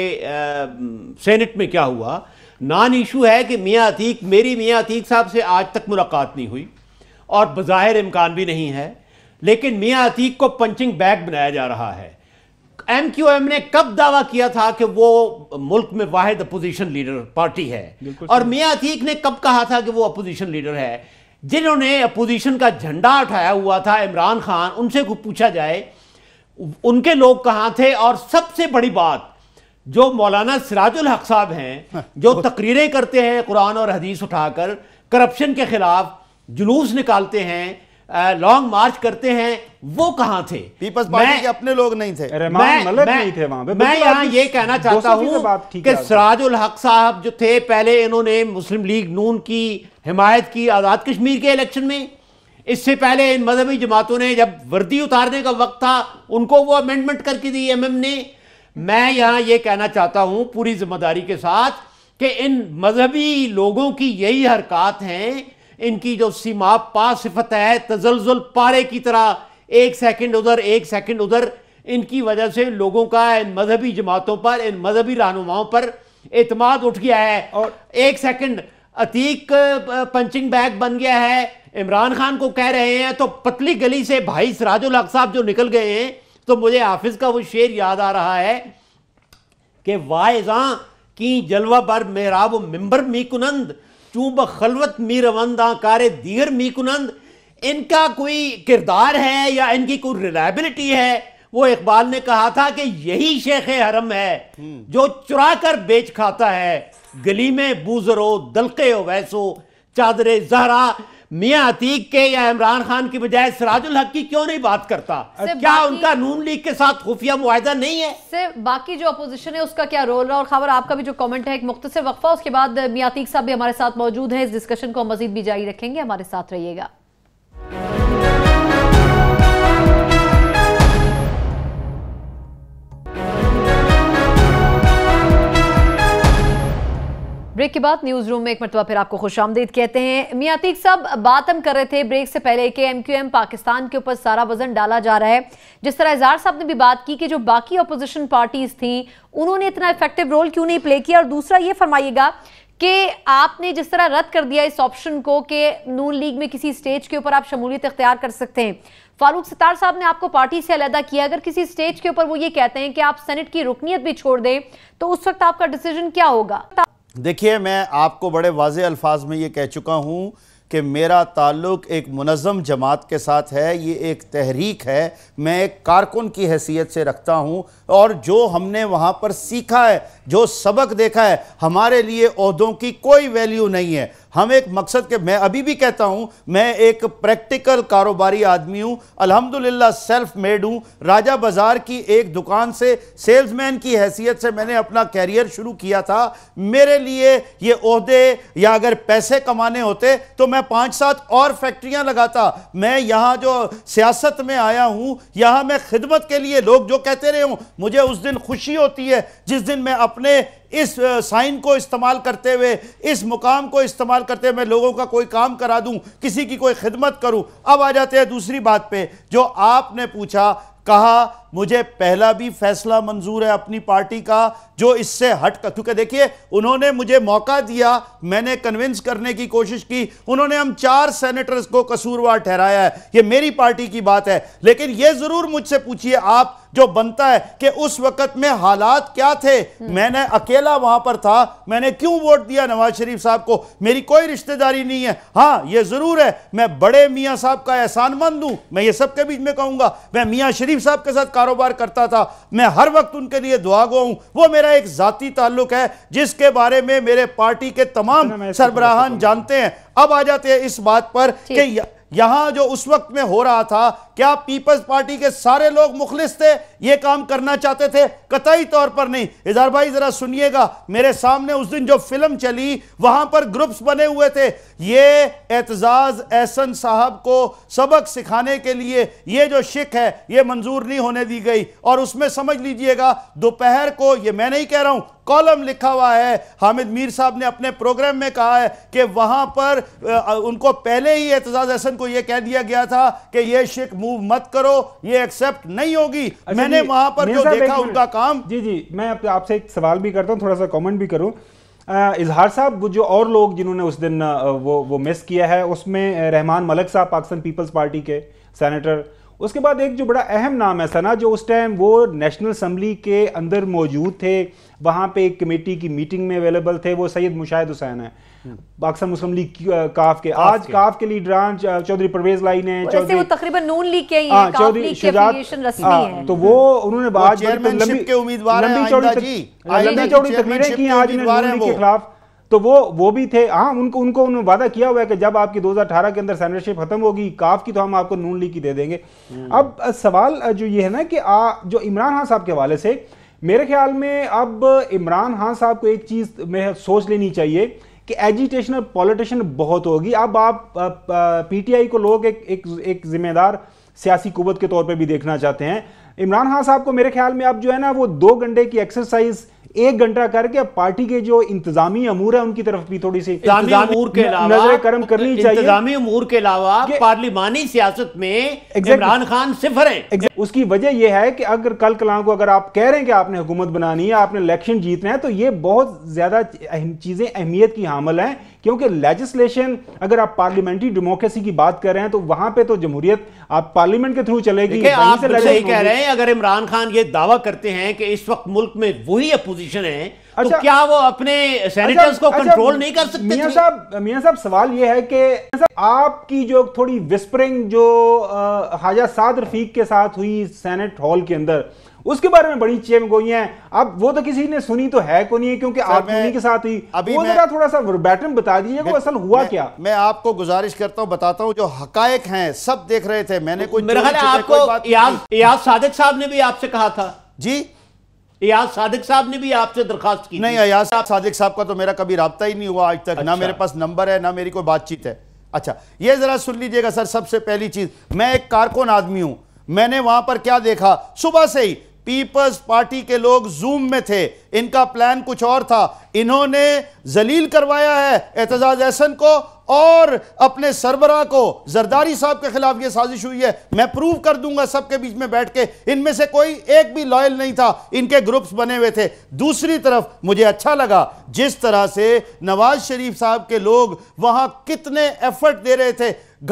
سینٹ میں کیا ہوا, نان ایشو ہے کہ میاں عتیق, میری میاں عتیق صاحب سے آج تک ملاقات نہیں ہوئی اور بظاہر امکان بھی نہیں ہے, لیکن میاں عتیق کو پنچنگ بیگ بنایا جا رہا ہے. ایم کیو ایم نے کب دعویٰ کیا تھا کہ وہ ملک میں واحد اپوزیشن لیڈر پارٹی ہے, اور میاں عتیق نے کب کہا تھا کہ وہ اپوزیشن لیڈر ہے؟ جنہوں نے اپوزیشن کا جھنڈا اٹھایا ہوا تھا, عمران خان, ان سے پوچھا جائے ان کے لوگ کہاں تھے. اور سب سے بڑی بات, جو مولانا سراج الحق صاحب ہیں جو تقریریں کرتے ہیں قرآن اور حدیث اٹھا کر، کرپشن کے خلاف جلوس نکالتے ہیں، لانگ مارچ کرتے ہیں، وہ کہاں تھے؟ پیپلز پارٹی کے اپنے لوگ نہیں تھے، رحمان ملک نہیں تھے وہاں پہ۔ میں یہاں یہ کہنا چاہتا ہوں کہ سراج الحق صاحب جو تھے، پہلے انہوں نے مسلم لیگ نون کی حمایت کی آزاد کشمیر کے الیکشن میں، اس سے پہلے ان مذہبی جماعتوں نے جب وردی اتارنے کا وقت تھا ان کو وہ امینڈمنٹ کر کے دی ایم ایم نے۔ میں یہاں یہ کہنا چاہتا ہوں پوری ذمہ داری کے ساتھ کہ ان مذہبی لوگوں کی یہی حرکات ہیں، ان کی جو سیماب پا صفت ہے، تزلزل پارے کی طرح، ایک سیکنڈ ادھر ایک سیکنڈ ادھر، ان کی وجہ سے لوگوں کا ان مذہبی جماعتوں پر، ان مذہبی رہنماؤں پر اعتماد اٹھ گیا ہے۔ اور ایک سیکنڈ عتیق پنچنگ بیگ بن گیا ہے، عمران خان کو کہہ رہے ہیں تو پتلی گلی سے بھائی سراج الحق صاحب جو نکل گئے ہیں، تو مجھے حافظ کا وہ شعر یاد آ رہا ہے کہ واعظاں کی جلوہ بر محراب و ممبر می کنند، چون بخلوت می رونداں کار دیگر می کنند۔ ان کا کوئی کردار ہے یا ان کی کوئی ریلائبلٹی ہے؟ وہ اقبال نے کہا تھا کہ یہی شیخ حرم ہے جو چرا کر بیچ کھاتا ہے، گلی میں بوزرو دلقے ویسو چادر زہرا۔ میاں عتیق کے یا عمران خان کی بجائے سراج الحق کی کیوں نہیں بات کرتا؟ کیا ان کا نون لیگ کے ساتھ خفیہ معاہدہ نہیں ہے؟ صرف باقی جو اپوزیشن ہے اس کا کیا رول رہا؟ اور خبر آپ کا بھی جو کامنٹ ہے، ایک مختصر وقفہ، اس کے بعد میاں عتیق صاحب بھی ہمارے ساتھ موجود ہیں، اس ڈسکشن کو ہم مزید بھی جاری رکھیں گے، ہمارے ساتھ رہیے گا۔ بریک کے بعد نیوز روم میں ایک مرتبہ پھر آپ کو خوش آمدید کہتے ہیں۔ میاں عتیق صاحب، بات ہم کر رہے تھے بریک سے پہلے کہ ایم کیو ایم پاکستان کے اوپر سارا وزن ڈالا جا رہا ہے، جس طرح اظہار صاحب نے بھی بات کی کہ جو باقی اپوزیشن پارٹیز تھیں انہوں نے اتنا ایفیکٹو رول کیوں نہیں پلے کیا، اور دوسرا یہ فرمائیے گا کہ آپ نے جس طرح رد کر دیا اس آپشن کو کہ نون لیگ میں کسی سٹیج کے اوپر آپ شمولیت اختیار کر سکتے ہیں، فاروق ستار صاحب نے آپ کو پارٹی سے علیحدہ کیا، اگر کسی سٹیج کے اوپر وہ یہ کہتے ہیں کہ آپ سینٹ کی رکنیت بھی چھوڑ دیں تو اس وقت آپ کا ڈیسیجن کیا ہوگا؟ دیکھیے، میں آپ کو بڑے واضح الفاظ میں یہ کہہ چکا ہوں کہ میرا تعلق ایک منظم جماعت کے ساتھ ہے، یہ ایک تحریک ہے، میں ایک کارکن کی حیثیت سے رکھتا ہوں، اور جو ہم نے وہاں پر سیکھا ہے، جو سبق دیکھا ہے، ہمارے لیے عہدوں کی کوئی ویلیو نہیں ہے۔ ہم ایک مقصد کے، میں ابھی بھی کہتا ہوں، میں ایک پریکٹیکل کاروباری آدمی ہوں، الحمدللہ سیلف میڈ ہوں، راجہ بازار کی ایک دکان سے سیلز مین کی حیثیت سے میں نے اپنا کیریئر شروع کیا تھا۔ میرے لیے یہ عہدے یا اگر پیسے کمانے ہوتے تو میں 5-7 اور فیکٹریاں لگاتا۔ میں یہاں جو سیاست میں آیا ہوں، یہاں میں خدمت کے لیے، لوگ جو کہتے رہے ہوں، مجھے اس دن خوشی ہوتی ہے جس دن میں اپنے اس سائن کو استعمال کرتے ہوئے، اس مقام کو استعمال کرتے ہوئے میں لوگوں کا کوئی کام کرا دوں، کسی کی کوئی خدمت کروں۔ اب آ جاتے ہیں دوسری بات پہ جو آپ نے پوچھا، کہا مجھے پہلا بھی فیصلہ منظور ہے اپنی پارٹی کا جو اس سے ہٹ کر، کیونکہ دیکھیے انہوں نے مجھے موقع دیا، میں نے کنونس کرنے کی کوشش کی، انہوں نے ہم 4 سینیٹرز کو قصوروار ٹھہرایا ہے، یہ میری پارٹی کی بات ہے، لیکن یہ ضرور مجھ سے پوچھئے آپ جو بنتا ہے کہ اس وقت میں حالات کیا تھے، میں نے اکیلا وہاں پر تھا، میں نے کیوں ووٹ دیا نواز شریف صاحب کو، میری کوئی رشتہ داری نہیں ہے۔ ہاں یہ ضرور ہے میں بڑے میاں صاحب کا احسان مند ہوں، میں یہ سب کے بیچ میں کہوں گا، میں میاں شریف صاحب کے ساتھ کاروبار کرتا تھا، میں ہر وقت ان کے لیے دعا گو ہوں، وہ میرا ایک ذاتی تعلق ہے جس کے بارے میں میرے پارٹی کے تمام سربراہان جانتے ہیں۔ اب آ جاتے ہیں اس بات پر کہ یہاں جو اس وقت میں ہو رہا تھا، کیا پیپلز پارٹی کے سارے لوگ مخلص تھے، یہ کام کرنا چاہتے تھے؟ قطعی طور پر نہیں۔ اظہار بھائی ذرا سنیے گا، میرے سامنے اس دن جو فلم چلی وہاں پر گروپس بنے ہوئے تھے، یہ اعتزاز احسن صاحب کو سبق سکھانے کے لیے یہ جو شک ہے یہ منظور نہیں ہونے دی گئی، اور اس میں سمجھ لیجئے گا دوپہر کو، یہ میں نہیں کہہ رہا ہوں، کالم لکھا ہوا ہے، حامد میر صاحب نے اپنے پروگرام میں کہا ہے کہ وہاں پر ان کو پہلے ہی اعتزاز احسن کو یہ کہہ دیا گیا تھا کہ یہ شک موو مت کرو، یہ ایکسپٹ نہیں ہوگی۔ میں نے وہاں پر جو دیکھا ان کا کام، جی میں آپ سے ایک سوال بھی کرتا ہوں، تھوڑا سا کامنٹ بھی کروں۔ اظہار صاحب، جو اور لوگ جنہوں نے اس دن وہ مس کیا ہے، اس میں رحمان ملک صاحب پاکستان پیپلز پارٹی کے سینیٹر، اس کے بعد ایک جو بڑا اہم نام ہے سنا، جو اس ٹائم وہ نیشنل اسمبلی کے اندر موجود تھے، وہاں پہ ایک کمیٹی کی میٹنگ میں اویلیبل تھے، وہ سید مشاہد حسین ہیں، پاکستان مسلم لیگ کاف کے، آج کاف کے لیڈران چودھری پرویز لائن ہیں، وہ تقریباً نون لیگ کے ہیں، کاف لیگ کے افیلیشن رسمی ہیں، تو وہ انہوں نے بات چیئرمنشپ کے امیدوار ہیں، لمبی چوڑی تقریریں کی آج نون لیگ کے خلاف، تو وہ بھی تھے. ہاں ان کو انہوں نے وعدہ کیا ہوا ہے کہ جب آپ کی 2018 کے اندر سینیٹرشپ ختم ہوگی کاف کی تو ہم آپ کو نون لیگ کی دے دیں گے. اب سوال جو یہ ہے نا کہ جو عمران خان صاحب کے حوالے سے میرے خیال میں اب عمران خان صاحب کو ایک چیز میں سوچ لینی چاہیے کہ ایجیٹیشن اور پولیٹیشن بہت ہوگی. اب آپ پی ٹی آئی کو لوگ ایک ذمہ دار سیاسی قوت کے طور پہ بھی دیکھنا چاہتے ہیں. عمران خان صاحب کو میرے خیال میں اب جو ہے نا وہ 2 گھنٹے کی ایکسرسائز 1 گھنٹہ کر کے پارٹی کے جو انتظامی امور ہیں ان کی طرف بھی تھوڑی سی نظر کرم کرنی چاہیے. انتظامی امور کے علاوہ پارلیمانی سیاست میں عمران خان صفر ہیں. اس کی وجہ یہ ہے کہ اگر کل کلام کو اگر آپ کہہ رہے ہیں کہ آپ نے حکومت بنانی ہے، آپ نے الیکشن جیتنا ہے، تو یہ بہت زیادہ چیزیں اہمیت کی حامل ہیں، کیونکہ لیجسلیشن اگر آپ پارلیمنٹری ڈیموکریسی کی بات کر رہے ہیں تو وہاں پہ تو جمہوریت آپ پارلیمنٹ کے تھرو چلے گی. آپ صحیح کہہ رہے ہیں. اگر عمران خان یہ دعویٰ کرتے ہیں کہ اس وقت ملک میں وہی اپوزیشن ہے تو کیا وہ اپنے سینیٹرز کو کنٹرول نہیں کر سکتے؟ میاں صاحب سوال یہ ہے کہ آپ کی جو تھوڑی وسپرنگ جو خواجہ سعد رفیق کے ساتھ ہوئی سینٹ ہال کے اندر، اس کے بارے میں بڑی چیم گوئیاں ہیں. اب وہ تو کسی نے سنی تو ہے کو نہیں ہے کیونکہ آپ انہی کے ساتھ ہوئی. وہ ذرا تھوڑا سا وربیٹم بتا دیجئے کہ اصل ہوا کیا. میں آپ کو گزارش کرتا ہوں، بتاتا ہوں جو حقائق ہیں سب دیکھ رہے تھے. میں نے کوئی میرا خیال ہے آپ کو ایاز صادق صاحب نے بھی آپ سے کہا تھا. جی ایاز صادق صاحب نے بھی آپ سے درخواست کی. نہیں، ایاز صادق صاحب کا تو میرا کبھی رابطہ ہی نہیں ہوا آج تک. نہ میرے پاس نمبر ہے، نہ میری کوئی بات چیت ہے. اچھا یہ ذرا سن لیجئے گا سر. سب سے پہلی چیز، میں ایک کارکن آدمی ہوں. میں نے وہاں پر کیا دیکھا، صبح سے ہی پیپلز پارٹی کے لوگ زوم میں تھے. ان کا پلان کچھ اور تھا. انہوں نے ذلیل کروایا ہے اعتزاز احسن کو اور اپنے سربراہ کو. زرداری صاحب کے خلاف یہ سازش ہوئی ہے. میں پروف کر دوں گا سب کے بیچ میں بیٹھ کے. ان میں سے کوئی ایک بھی لائل نہیں تھا. ان کے گروپس بنے ہوئے تھے. دوسری طرف مجھے اچھا لگا جس طرح سے نواز شریف صاحب کے لوگ وہاں کتنے ایفرٹ دے رہے تھے.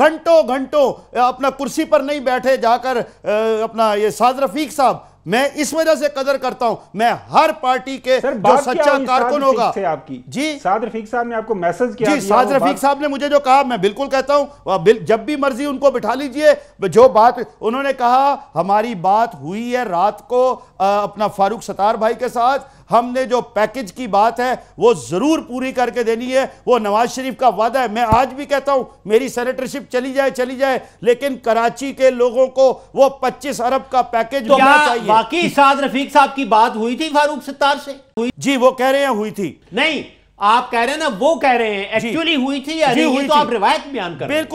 گھنٹوں اپنا کرسی پر نہیں بیٹھے جا کر اپنا یہ سعد رفیق صاحب. میں اس وجہ سے قدر کرتا ہوں. میں ہر پارٹی کے جو سچا کارکن ہوگا. جی سعد رفیق صاحب نے آپ کو میسج کیا؟ جی سعد رفیق صاحب نے مجھے جو کہا میں بالکل کہتا ہوں، جب بھی مرضی ان کو بٹھا لیجئے. جو بات انہوں نے کہا، ہماری بات ہوئی ہے رات کو اپنا فاروق ستار بھائی کے ساتھ. ہم نے جو پیکج کی بات ہے وہ ضرور پوری کر کے دینی ہے. وہ نواز شریف کا وعدہ ہے. میں آج بھی کہتا ہوں میری سینیٹرشپ چلی جائے لیکن کراچی کے لوگوں کو وہ 25 ارب کا پیکج ملنا چاہیے. باقی سعد رفیق صاحب کی بات ہوئی تھی فاروق ستار سے؟ جی وہ کہہ رہے ہیں ہوئی تھی. نہیں آپ کہہ رہے ہیں نا، وہ کہہ رہے ہیں ایکچولی ہوئی تھی یا نہیں؟ یہ تو آپ روایت بیان کر رہے ہیں.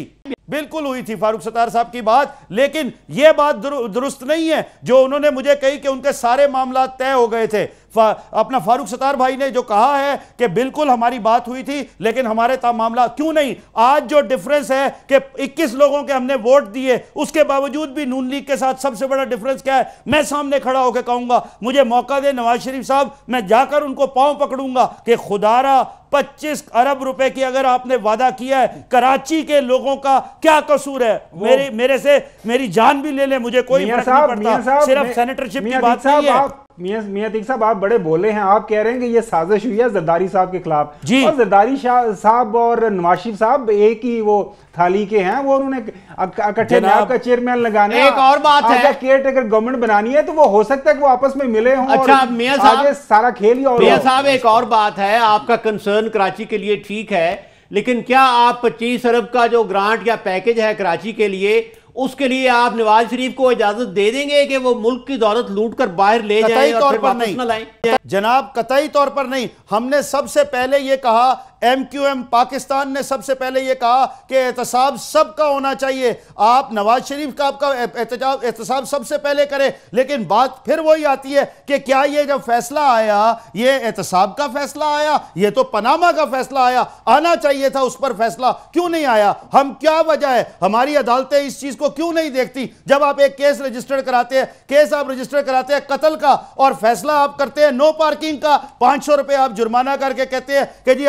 بالکل ہوئی تھی فاروق ستار صاحب کی بات. لیکن یہ بات درست نہیں ہے جو انہوں نے مجھے کہی کہ ان کے سارے معاملات طے ہو گئے تھے. اپنا فاروق ستار بھائی نے جو کہا ہے کہ بالکل ہماری بات ہوئی تھی لیکن ہمارے معاملہ کیوں نہیں. آج جو ڈیفرنس ہے کہ 21 لوگوں کے ہم نے ووٹ دیے، اس کے باوجود بھی نون لیگ کے ساتھ سب سے بڑا ڈیفرنس کیا ہے؟ میں سامنے کھڑا ہو کے کہوں گا مجھے موقع دے نواز شریف صاحب، میں جا کر ان کو پاؤں پکڑوں گا کہ خدا را 25 ارب روپے کی اگر آپ نے وعدہ کیا ہے، کراچی کے لوگوں کا کیا قصور ہے؟ میرے سے میری جان بھی لے لیں، مجھے کوئی فرق نہیں پڑتا. صرف سینیٹرشپ کی بات نہیں ہے. میاں عتیق صاحب آپ بڑے بولے ہیں. آپ کہہ رہے ہیں کہ یہ سازش ہوئی ہے زرداری صاحب کے خلاف. جی اور زرداری صاحب اور نواز شریف صاحب ایک ہی وہ تھالی کے ہیں. وہ انہوں نے اکٹھے نیاب کا چیئرمین لگانے. ایک اور بات ہے، اگر کیئر ٹیکر گورنمنٹ بنانی ہے تو وہ ہو سکتا ہے کہ وہ آپس میں ملے ہوں. اچھا میاں صاحب سارا کھیل ہی. اور میاں صاحب ایک اور بات ہے، آپ کا کنسرن کراچی کے لیے ٹھیک ہے، لیکن کیا آپ 25 ارب کا جو گرانٹ یا پیکج ہے کراچی کے لیے، اس کے لیے آپ نواز شریف کو اجازت دے دیں گے کہ وہ ملک کی دولت لوٹ کر باہر لے جائیں اور پھر واپس نہ لائیں؟ جناب قطعی طور پر نہیں. ہم نے سب سے پہلے یہ کہا، ایم کیو ایم پاکستان نے سب سے پہلے یہ کہا کہ احتساب سب کا ہونا چاہیے. آپ نواز شریف کا آپ کا احتساب سب سے پہلے کرے. لیکن بات پھر وہی آتی ہے کہ کیا یہ جب فیصلہ آیا یہ احتساب کا فیصلہ آیا؟ یہ تو پاناما کا فیصلہ آیا. آنا چاہیے تھا اس پر فیصلہ، کیوں نہیں آیا؟ ہم کیا وجہ ہے؟ ہماری عدالتیں اس چیز کو کیوں نہیں دیکھتی؟ جب آپ ایک کیس رجسٹر کراتے ہیں، کیس آپ رجسٹر کراتے ہیں قتل کا، اور فیصلہ آپ کرتے ہیں نو پارکنگ کا، 500 روپے آپ جرمانہ کر کے کہتے ہیں کہ جی آپ کو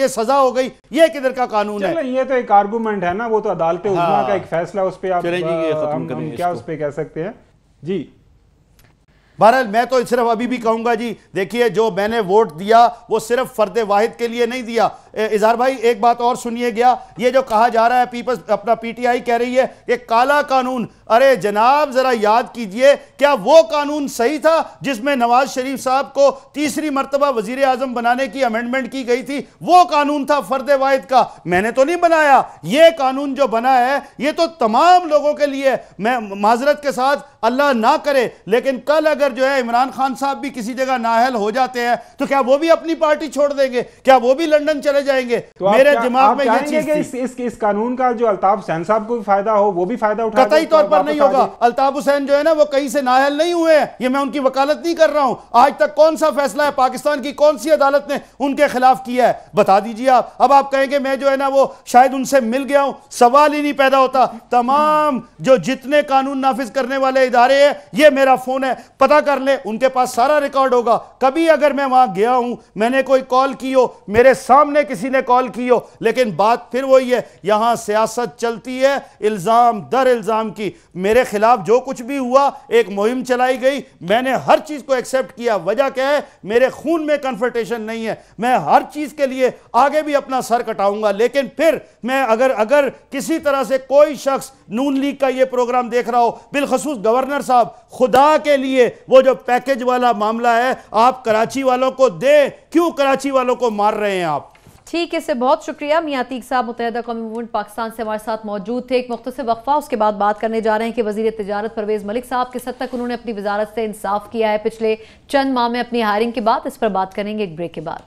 یہ سزا ہو گئی، یہ کدھر کا قانون ہے؟ یہ تو ایک آرگومنٹ ہے نا، وہ تو عدالت عظمیٰ کا ایک فیصلہ، اس پہ آپ ہم کیا اس پہ کہہ سکتے ہیں جی۔ بہرحال میں تو صرف ابھی بھی کہوں گا جی، دیکھیے جو میں نے ووٹ دیا وہ صرف فرد واحد کے لیے نہیں دیا۔ اظہار بھائی ایک بات اور سنیے گیا، یہ جو کہا جا رہا ہے پیپلز اپنا پی ٹی آئی کہہ رہی ہے کہ کالا قانون، ارے جناب ذرا یاد کیجئے کیا وہ قانون صحیح تھا جس میں نواز شریف صاحب کو تیسری مرتبہ وزیر اعظم بنانے کی امینڈمنٹ کی گئی تھی؟ وہ قانون تھا فرد واحد کا، میں نے تو نہیں بنایا۔ یہ قانون جو بنا ہے یہ تو تمام لوگوں کے لیے، میں معذرت کے ساتھ اللہ نہ کرے لیکن کل اگر جو ہے عمران خان صاحب بھی کسی جگہ نااہل ہو جاتے ہیں تو کیا وہ بھی اپنی پارٹی چھوڑ دیں گے؟ کیا وہ بھی لندن چلے جائیں گے؟ میرے دماغ میں یہ چیز تھی اس قانون کا جو الطاف حسین صاحب کو بھی فائدہ ہو، وہ بھی فائدہ اٹھائے، قطعی طور پر نہیں ہوگا۔ الطاف حسین جو ہے نا وہ کہیں سے نااہل نہیں ہوئے ہیں، یہ میں ان کی وکالت نہیں کر رہا ہوں۔ آج تک کون سا فیصلہ ہے پاکستان کی کون سی عدالت نے ان کے خلاف کیا ہے؟ بتا دیجئے آپ۔ اب آپ کہیں گے میں جو ہے نا وہ شاید ان سے مل گیا ہوں، سوال ہی نہیں پیدا ہوتا۔ تمام جو جتنے قانون نافذ کرنے والے ادارے ہیں، یہ میرا فون ہے، پتہ کر لیں، ان کے پاس سارا ریکارڈ ہوگا۔ کبھی اگر میں وہاں گیا ہوں، میں نے کوئی کال کی ہو، میرے سامنے کسی نے کال کی ہو، لیکن بات پھر وہی ہے، یہاں سیاست چلتی ہے الزام در الزام کی۔ میرے خلاف جو کچھ بھی ہوا، ایک مہم چلائی گئی، میں نے ہر چیز کو ایکسیپٹ کیا۔ وجہ کیا ہے؟ میرے خون میں کنفرنٹیشن نہیں ہے، میں ہر چیز کے لیے آگے بھی اپنا سر کٹاؤں گا۔ لیکن پھر میں اگر کسی طرح سے کوئی شخص نون لیگ کا یہ پروگرام دیکھ رہا ہو، بالخصوص گورنر صاحب، خدا کے لیے وہ جو پیکج والا معاملہ ہے آپ کراچی والوں کو دیں، کیوں کراچی والوں کو مار رہے ہیں آپ؟ ٹھیک ہے، سے بہت شکریہ۔ میاں عتیق صاحب متحدہ قومی موومنٹ پاکستان سے ہمارے ساتھ موجود تھے۔ ایک مختصر وقفہ، اس کے بعد بات کرنے جا رہے ہیں کہ وزیر تجارت پرویز ملک صاحب کس حد تک انہوں نے اپنی وزارت سے انصاف کیا ہے پچھلے چند ماہ میں اپنی ہائرنگ کے بعد، اس پر بات کریں گے ایک بریک کے بعد۔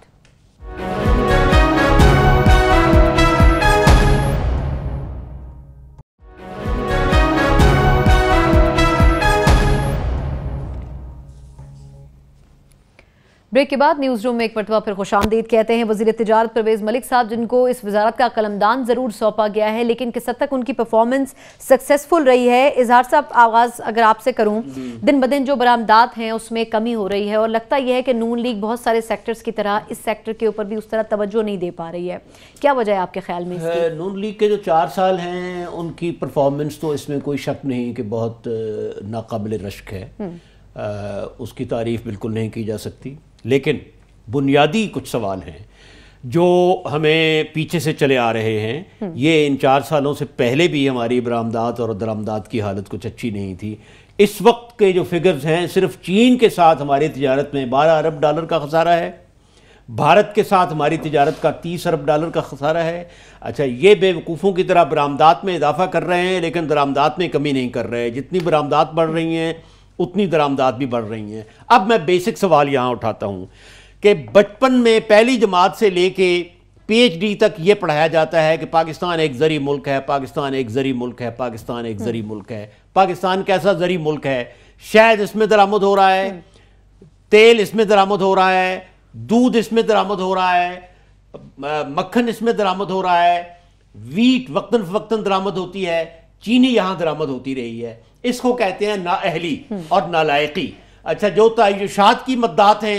بریک کے بعد نیوز روم میں ایک مرتبہ پھر خوش آمدید کہتے ہیں۔ وزیر تجارت پرویز ملک صاحب، جن کو اس وزارت کا قلمدان ضرور سونپا گیا ہے لیکن کس حد تک ان کی پرفارمنس سکسیسفل رہی ہے؟ اظہار صاحب آغاز اگر آپ سے کروں، دن بدن جو برآمدات ہیں اس میں کمی ہو رہی ہے اور لگتا یہ ہے کہ نون لیگ بہت سارے سیکٹرز کی طرح اس سیکٹر کے اوپر بھی اس طرح توجہ نہیں دے پا رہی ہے، کیا وجہ ہے آپ کے خیال میں اس کی؟ نون لیگ کے جو 4 سال ہیں ان کی پرفارمنس تو اس میں کوئی شک نہیں کہ بہت ناقابل رشک ہے، اس کی تعریف بالکل نہیں کی جا سکتی، لیکن بنیادی کچھ سوال ہیں جو ہمیں پیچھے سے چلے آ رہے ہیں۔ یہ ان 4 سالوں سے پہلے بھی ہماری برآمدات اور درآمدات کی حالت کچھ اچھی نہیں تھی۔ اس وقت کے جو فگرز ہیں، صرف چین کے ساتھ ہماری تجارت میں 12 ارب ڈالر کا خسارہ ہے، بھارت کے ساتھ ہماری تجارت کا 30 ارب ڈالر کا خسارہ ہے۔ اچھا، یہ بے وقوفوں کی طرح برآمدات میں اضافہ کر رہے ہیں لیکن درآمدات میں کمی نہیں کر رہے۔ جتنی برآمدات بڑھ رہی ہیں اتنی درآمدات بھی بڑھ رہی ہیں۔ اب میں بیسک سوال یہاں اٹھاتا ہوں کہ بچپن میں پہلی جماعت سے لے کے پی ایچ ڈی تک یہ پڑھایا جاتا ہے کہ پاکستان ایک زرعی ملک ہے، پاکستان ایک زرعی ملک ہے، پاکستان ایک زرعی ملک ہے۔ پاکستان کیسا زرعی ملک ہے؟ شہد اس میں درآمد ہو رہا ہے، تیل اس میں درآمد ہو رہا ہے، دودھ اس میں درآمد ہو رہا ہے، مکھن اس میں درآمد ہو رہا ہے، ویٹ وقتاً فوقتاً درآمد ہوتی ہے، چینی یہاں درآمد ہوتی رہی ہے۔ اس کو کہتے ہیں نااہلی اور نالائقی۔ اچھا، جو تعیشات کی مدات ہیں،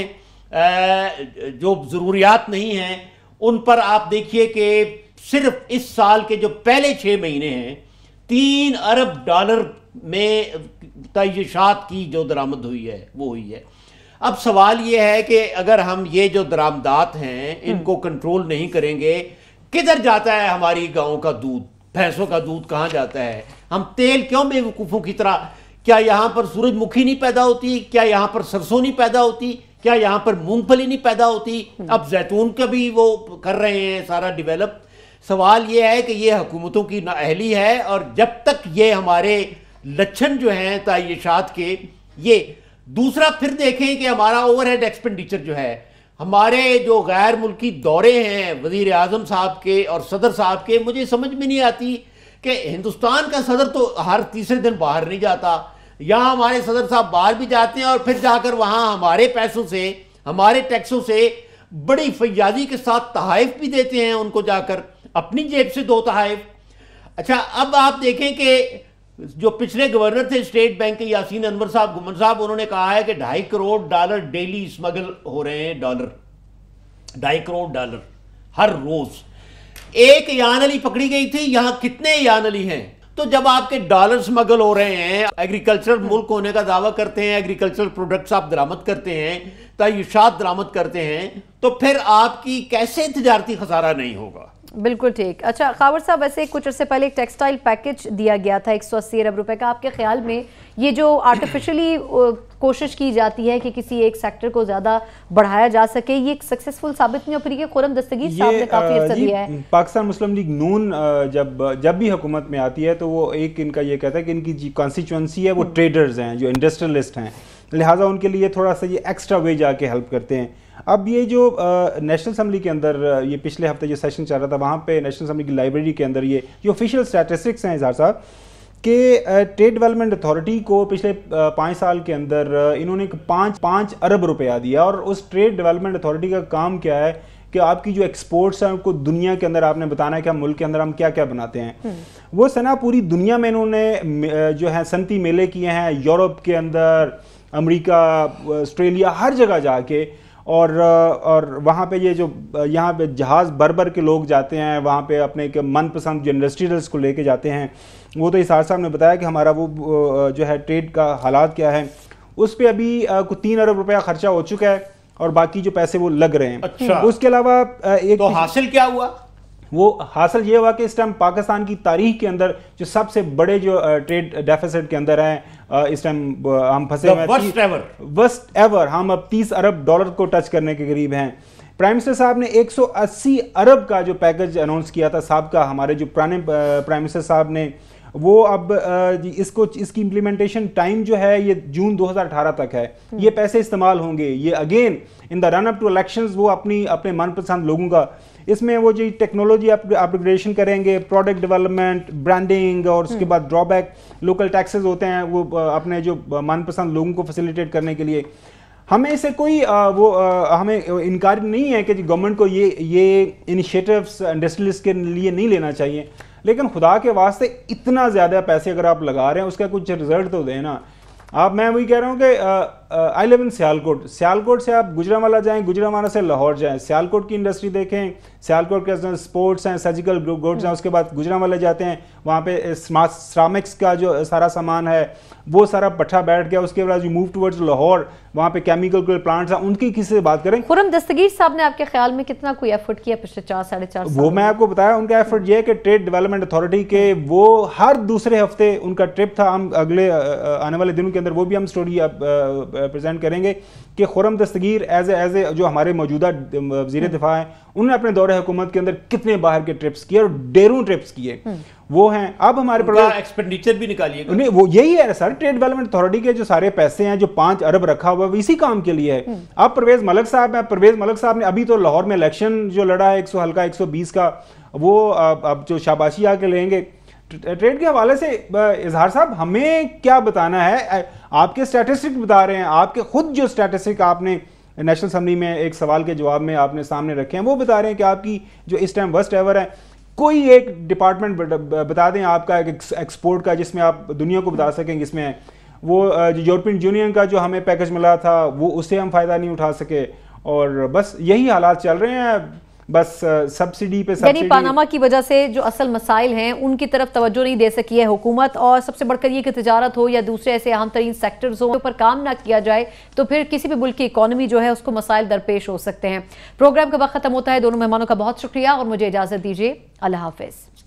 جو ضروریات نہیں ہیں، ان پر آپ دیکھیے کہ صرف اس سال کے جو پہلے 6 مہینے ہیں 3 ارب ڈالر میں تعیشات کی جو درآمد ہوئی ہے وہ ہوئی ہے۔ اب سوال یہ ہے کہ اگر ہم یہ جو درآمدات ہیں ان کو کنٹرول نہیں کریں گے، کدھر جاتا ہے ہماری گاؤں کا دودھ، بھینسوں کا دودھ کہاں جاتا ہے؟ ہم تیل کیوں بے وقوفوں کی طرح، کیا یہاں پر سورج مکھی نہیں پیدا ہوتی؟ کیا یہاں پر سرسوں نہیں پیدا ہوتی؟ کیا یہاں پر مونگ پھلی نہیں پیدا ہوتی؟ اب زیتون کا بھی وہ کر رہے ہیں سارا ڈیولپ۔ سوال یہ ہے کہ یہ حکومتوں کی نااہلی ہے، اور جب تک یہ ہمارے لچھن جو ہیں تعیشات کے، یہ دوسرا پھر دیکھیں کہ ہمارا اوور ہیڈ ایکسپینڈیچر جو ہے، ہمارے جو غیر ملکی دورے ہیں وزیر اعظم صاحب کے اور صدر صاحب کے، مجھے سمجھ میں نہیں آتی کہ ہندوستان کا صدر تو ہر تیسرے دن باہر نہیں جاتا، یہاں ہمارے صدر صاحب باہر بھی جاتے ہیں اور پھر جا کر وہاں ہمارے پیسوں سے، ہمارے ٹیکسوں سے بڑی فیاضی کے ساتھ تحائف بھی دیتے ہیں ان کو، جا کر اپنی جیب سے 2 تحائف۔ اچھا، اب آپ دیکھیں کہ جو پچھلے گورنر تھے اسٹیٹ بینک کے یاسین انور صاحب گمن صاحب، انہوں نے کہا ہے کہ 2.5 کروڑ ڈالر ڈیلی اسمگل ہو رہے ہیں، $2.5 کروڑ ہر روز ایک یان علی پکڑی گئی تھی، یہاں کتنے یان علی ہیں؟ تو جب آپ کے ڈالر سمگل ہو رہے ہیں، ایگریکلچر ملک ہونے کا دعویٰ کرتے ہیں، ایگریکلچر پروڈکٹس آپ درآمد کرتے ہیں، تعیشات درآمد کرتے ہیں، تو پھر آپ کی کیسے تجارتی خسارہ نہیں ہوگا؟ بالکل ٹھیک. اچھا خاور صاحب، ایسے کچھ عرصے پہلے ایک ٹیکسٹائل پیکج دیا گیا تھا 180 ارب روپے کا. آپ کے خیال میں یہ جو آرٹیفیشلی کوشش کی جاتی ہے کہ کسی ایک سیکٹر کو زیادہ بڑھایا جا سکے، یہ ایک سکسیسفل ثابت نہیں ہو؟ پھر یہ خرم دستگیر صاحب نے کافی عرصہ دیا ہے. پاکستان مسلم لیگ نون جب بھی حکومت میں آتی ہے تو وہ ایک ان کا یہ کہتا ہے کہ ان کی جو کانسٹیچوئنسی ہے وہ ٹریڈرز ہیں، جو انڈسٹریلسٹ ہیں، لہٰذا ان کے لیے تھوڑا سا یہ ایکسٹرا وے جا کے ہیلپ کرتے ہیں. اب یہ جو نیشنل اسمبلی کے اندر یہ پچھلے ہفتے جو سیشن چل رہا تھا، وہاں پہ نیشنل اسمبلی کی لائبریری کے اندر یہ جو آفیشیل اسٹیٹسٹکس ہیں اظہار صاحب، کہ ٹریڈ ڈیولپمنٹ اتھارٹی کو پچھلے 5 سال کے اندر انہوں نے 5 ارب روپیہ دیا. اور اس ٹریڈ ڈیولپمنٹ اتھارٹی کا کام کیا ہے کہ آپ کی جو ایکسپورٹس ہیں ان کو دنیا کے اندر آپ نے بتانا ہے کہ ہم ملک کے اندر ہم کیا کیا بناتے ہیں. وہ سنا پوری دنیا میں انہوں نے جو ہے صنعتی میلے کیے ہیں، یورپ کے اندر، امریکہ، آسٹریلیا، ہر جگہ جا کے، اور وہاں پہ یہ جو یہاں پہ جہاز بھر کے لوگ جاتے ہیں وہاں پہ اپنے من پسند جو انڈسٹریلس کو لے کے جاتے ہیں. وہ تو اظہار صاحب نے بتایا کہ ہمارا وہ جو ہے ٹریڈ کا حالات کیا ہے، اس پہ ابھی 3 ارب روپیہ خرچہ ہو چکا ہے اور باقی جو پیسے وہ لگ رہے ہیں. اچھا، اس کے علاوہ ایک تو حاصل کیا ہوا؟ وہ حاصل یہ ہوا کہ اس ٹائم پاکستان کی تاریخ کے اندر جو سب سے بڑے جو ٹریڈ ڈیفیسٹ کے اندر ہیں، اس ٹائم ہم پھنسے ہوئے ورسٹ ایور، ہم اب 30 ارب ڈالر کو ٹچ کرنے کے قریب ہیں. پرائم منسٹر صاحب نے 180 ارب کا جو پیکج اناؤنس کیا تھا سابقہ ہمارے جو پرانے پرائم منسٹر صاحب نے، وہ اب اس کی امپلیمنٹیشن ٹائم جو ہے یہ جون 2018 تک ہے. یہ پیسے استعمال ہوں گے، یہ again in the run up to elections وہ اپنے من پسند لوگوں کا، اس میں وہ جو ٹیکنالوجی اپگریڈیشن کریں گے، پروڈکٹ ڈیولپمنٹ، برانڈنگ، اور اس کے بعد ڈرا بیک لوکل ٹیکسز ہوتے ہیں وہ اپنے جو من پسند لوگوں کو فیسیلیٹیٹ کرنے کے لیے. ہمیں اسے کوئی ہمیں انکار نہیں ہے کہ گورنمنٹ کو یہ انیشیٹوز انڈسٹریلسٹ کے لیے نہیں لینا چاہیے، لیکن خدا کے واسطے اتنا زیادہ پیسے اگر آپ لگا رہے ہیں اس کا کچھ رزلٹ تو دیں نا. میں وہی کہہ رہا ہوں کہ آئی لیو ان سیالکوٹ سے آپ گجرانوالہ جائیں، گجرانوالہ سے لاہور جائیں، سیالکوٹ کی انڈسٹری دیکھیں، سیالکوٹ کے اسپورٹس ہیں، سرجیکل گوڈز ہیں. اس کے بعد گجرانوالہ جاتے ہیں، وہاں پہ سرامکس کا جو سارا سامان ہے وہ سارا پٹھا بیٹھ گیا. اس کے بعد موو ٹورڈز لاہور، وہاں پہ کیمیکل کے پلانٹس ہیں، ان کی کسی سے بات کریں. خرم دستگیر صاحب نے آپ کے خیال میں کتنا کوئی ایفرٹ کیا پچھلے 4-4.5 سال؟ وہ میں آپ کو بتایا ان کا ایفرٹ یہ ہے کہ ٹریڈ ڈیولپمنٹ اتھارٹی کے وہ ہر دوسرے ہفتے ان کا ٹرپ تھا. ہم اگلے آنے والے دنوں کے اندر وہ بھی ہم سٹوری پریزنٹ کریں گے کہ خرم دستگیر ایز اے جو ہمارے موجودہ وزیر دفاع ہیں، انہوں نے اپنے دور حکومت کے اندر کتنے باہر کے ٹرپس کیے اور ڈیروں ٹرپس کیے وہ ہیں. اب ہمارے ایکسپینڈیچر بھی نکالیے گا. نہیں، وہ یہی ہے سر، ٹریڈ ڈیولپمنٹ اتھارٹی کے جو سارے پیسے ہیں جو 5 ارب رکھا ہوا ہے اسی کام کے لیے ہے. اب پرویز ملک صاحب نے ابھی تو لاہور میں الیکشن جو لڑا ہے 100 حلقہ 120 کا، وہ اب جو شاباشی آ کے لیں گے. ٹریڈ کے حوالے سے اظہار صاحب ہمیں کیا بتانا ہے؟ آپ کے اسٹیٹسٹک بتا رہے ہیں، آپ کے خود جو اسٹیٹسٹک آپ نے نیشنل اسمبلی میں ایک سوال کے جواب میں آپ نے سامنے رکھے ہیں وہ بتا رہے ہیں کہ آپ کی جو اس ٹائم ورسٹ ایور ہے. کوئی ایک ڈپارٹمنٹ بتا دیں آپ کا ایکسپورٹ کا جس میں آپ دنیا کو بتا سکیں جس میں وہ یورپین یونین کا جو ہمیں پیکج ملا تھا وہ اس سے ہم فائدہ نہیں اٹھا سکے. اور بس یہی حالات چل رہے ہیں، بس سبسڈی پہ سبسڈی. یعنی پاناما کی وجہ سے جو اصل مسائل ہیں ان کی طرف توجہ نہیں دے سکی ہے حکومت، اور سب سے بڑھ کر یہ کہ تجارت ہو یا دوسرے ایسے اہم ترین سیکٹرز ہوں پر کام نہ کیا جائے تو پھر کسی بھی ملک کی اکانومی جو ہے اس کو مسائل درپیش ہو سکتے ہیں. پروگرام کا وقت ختم ہوتا ہے. دونوں مہمانوں کا بہت شکریہ اور مجھے اجازت دیجیے. اللہ حافظ.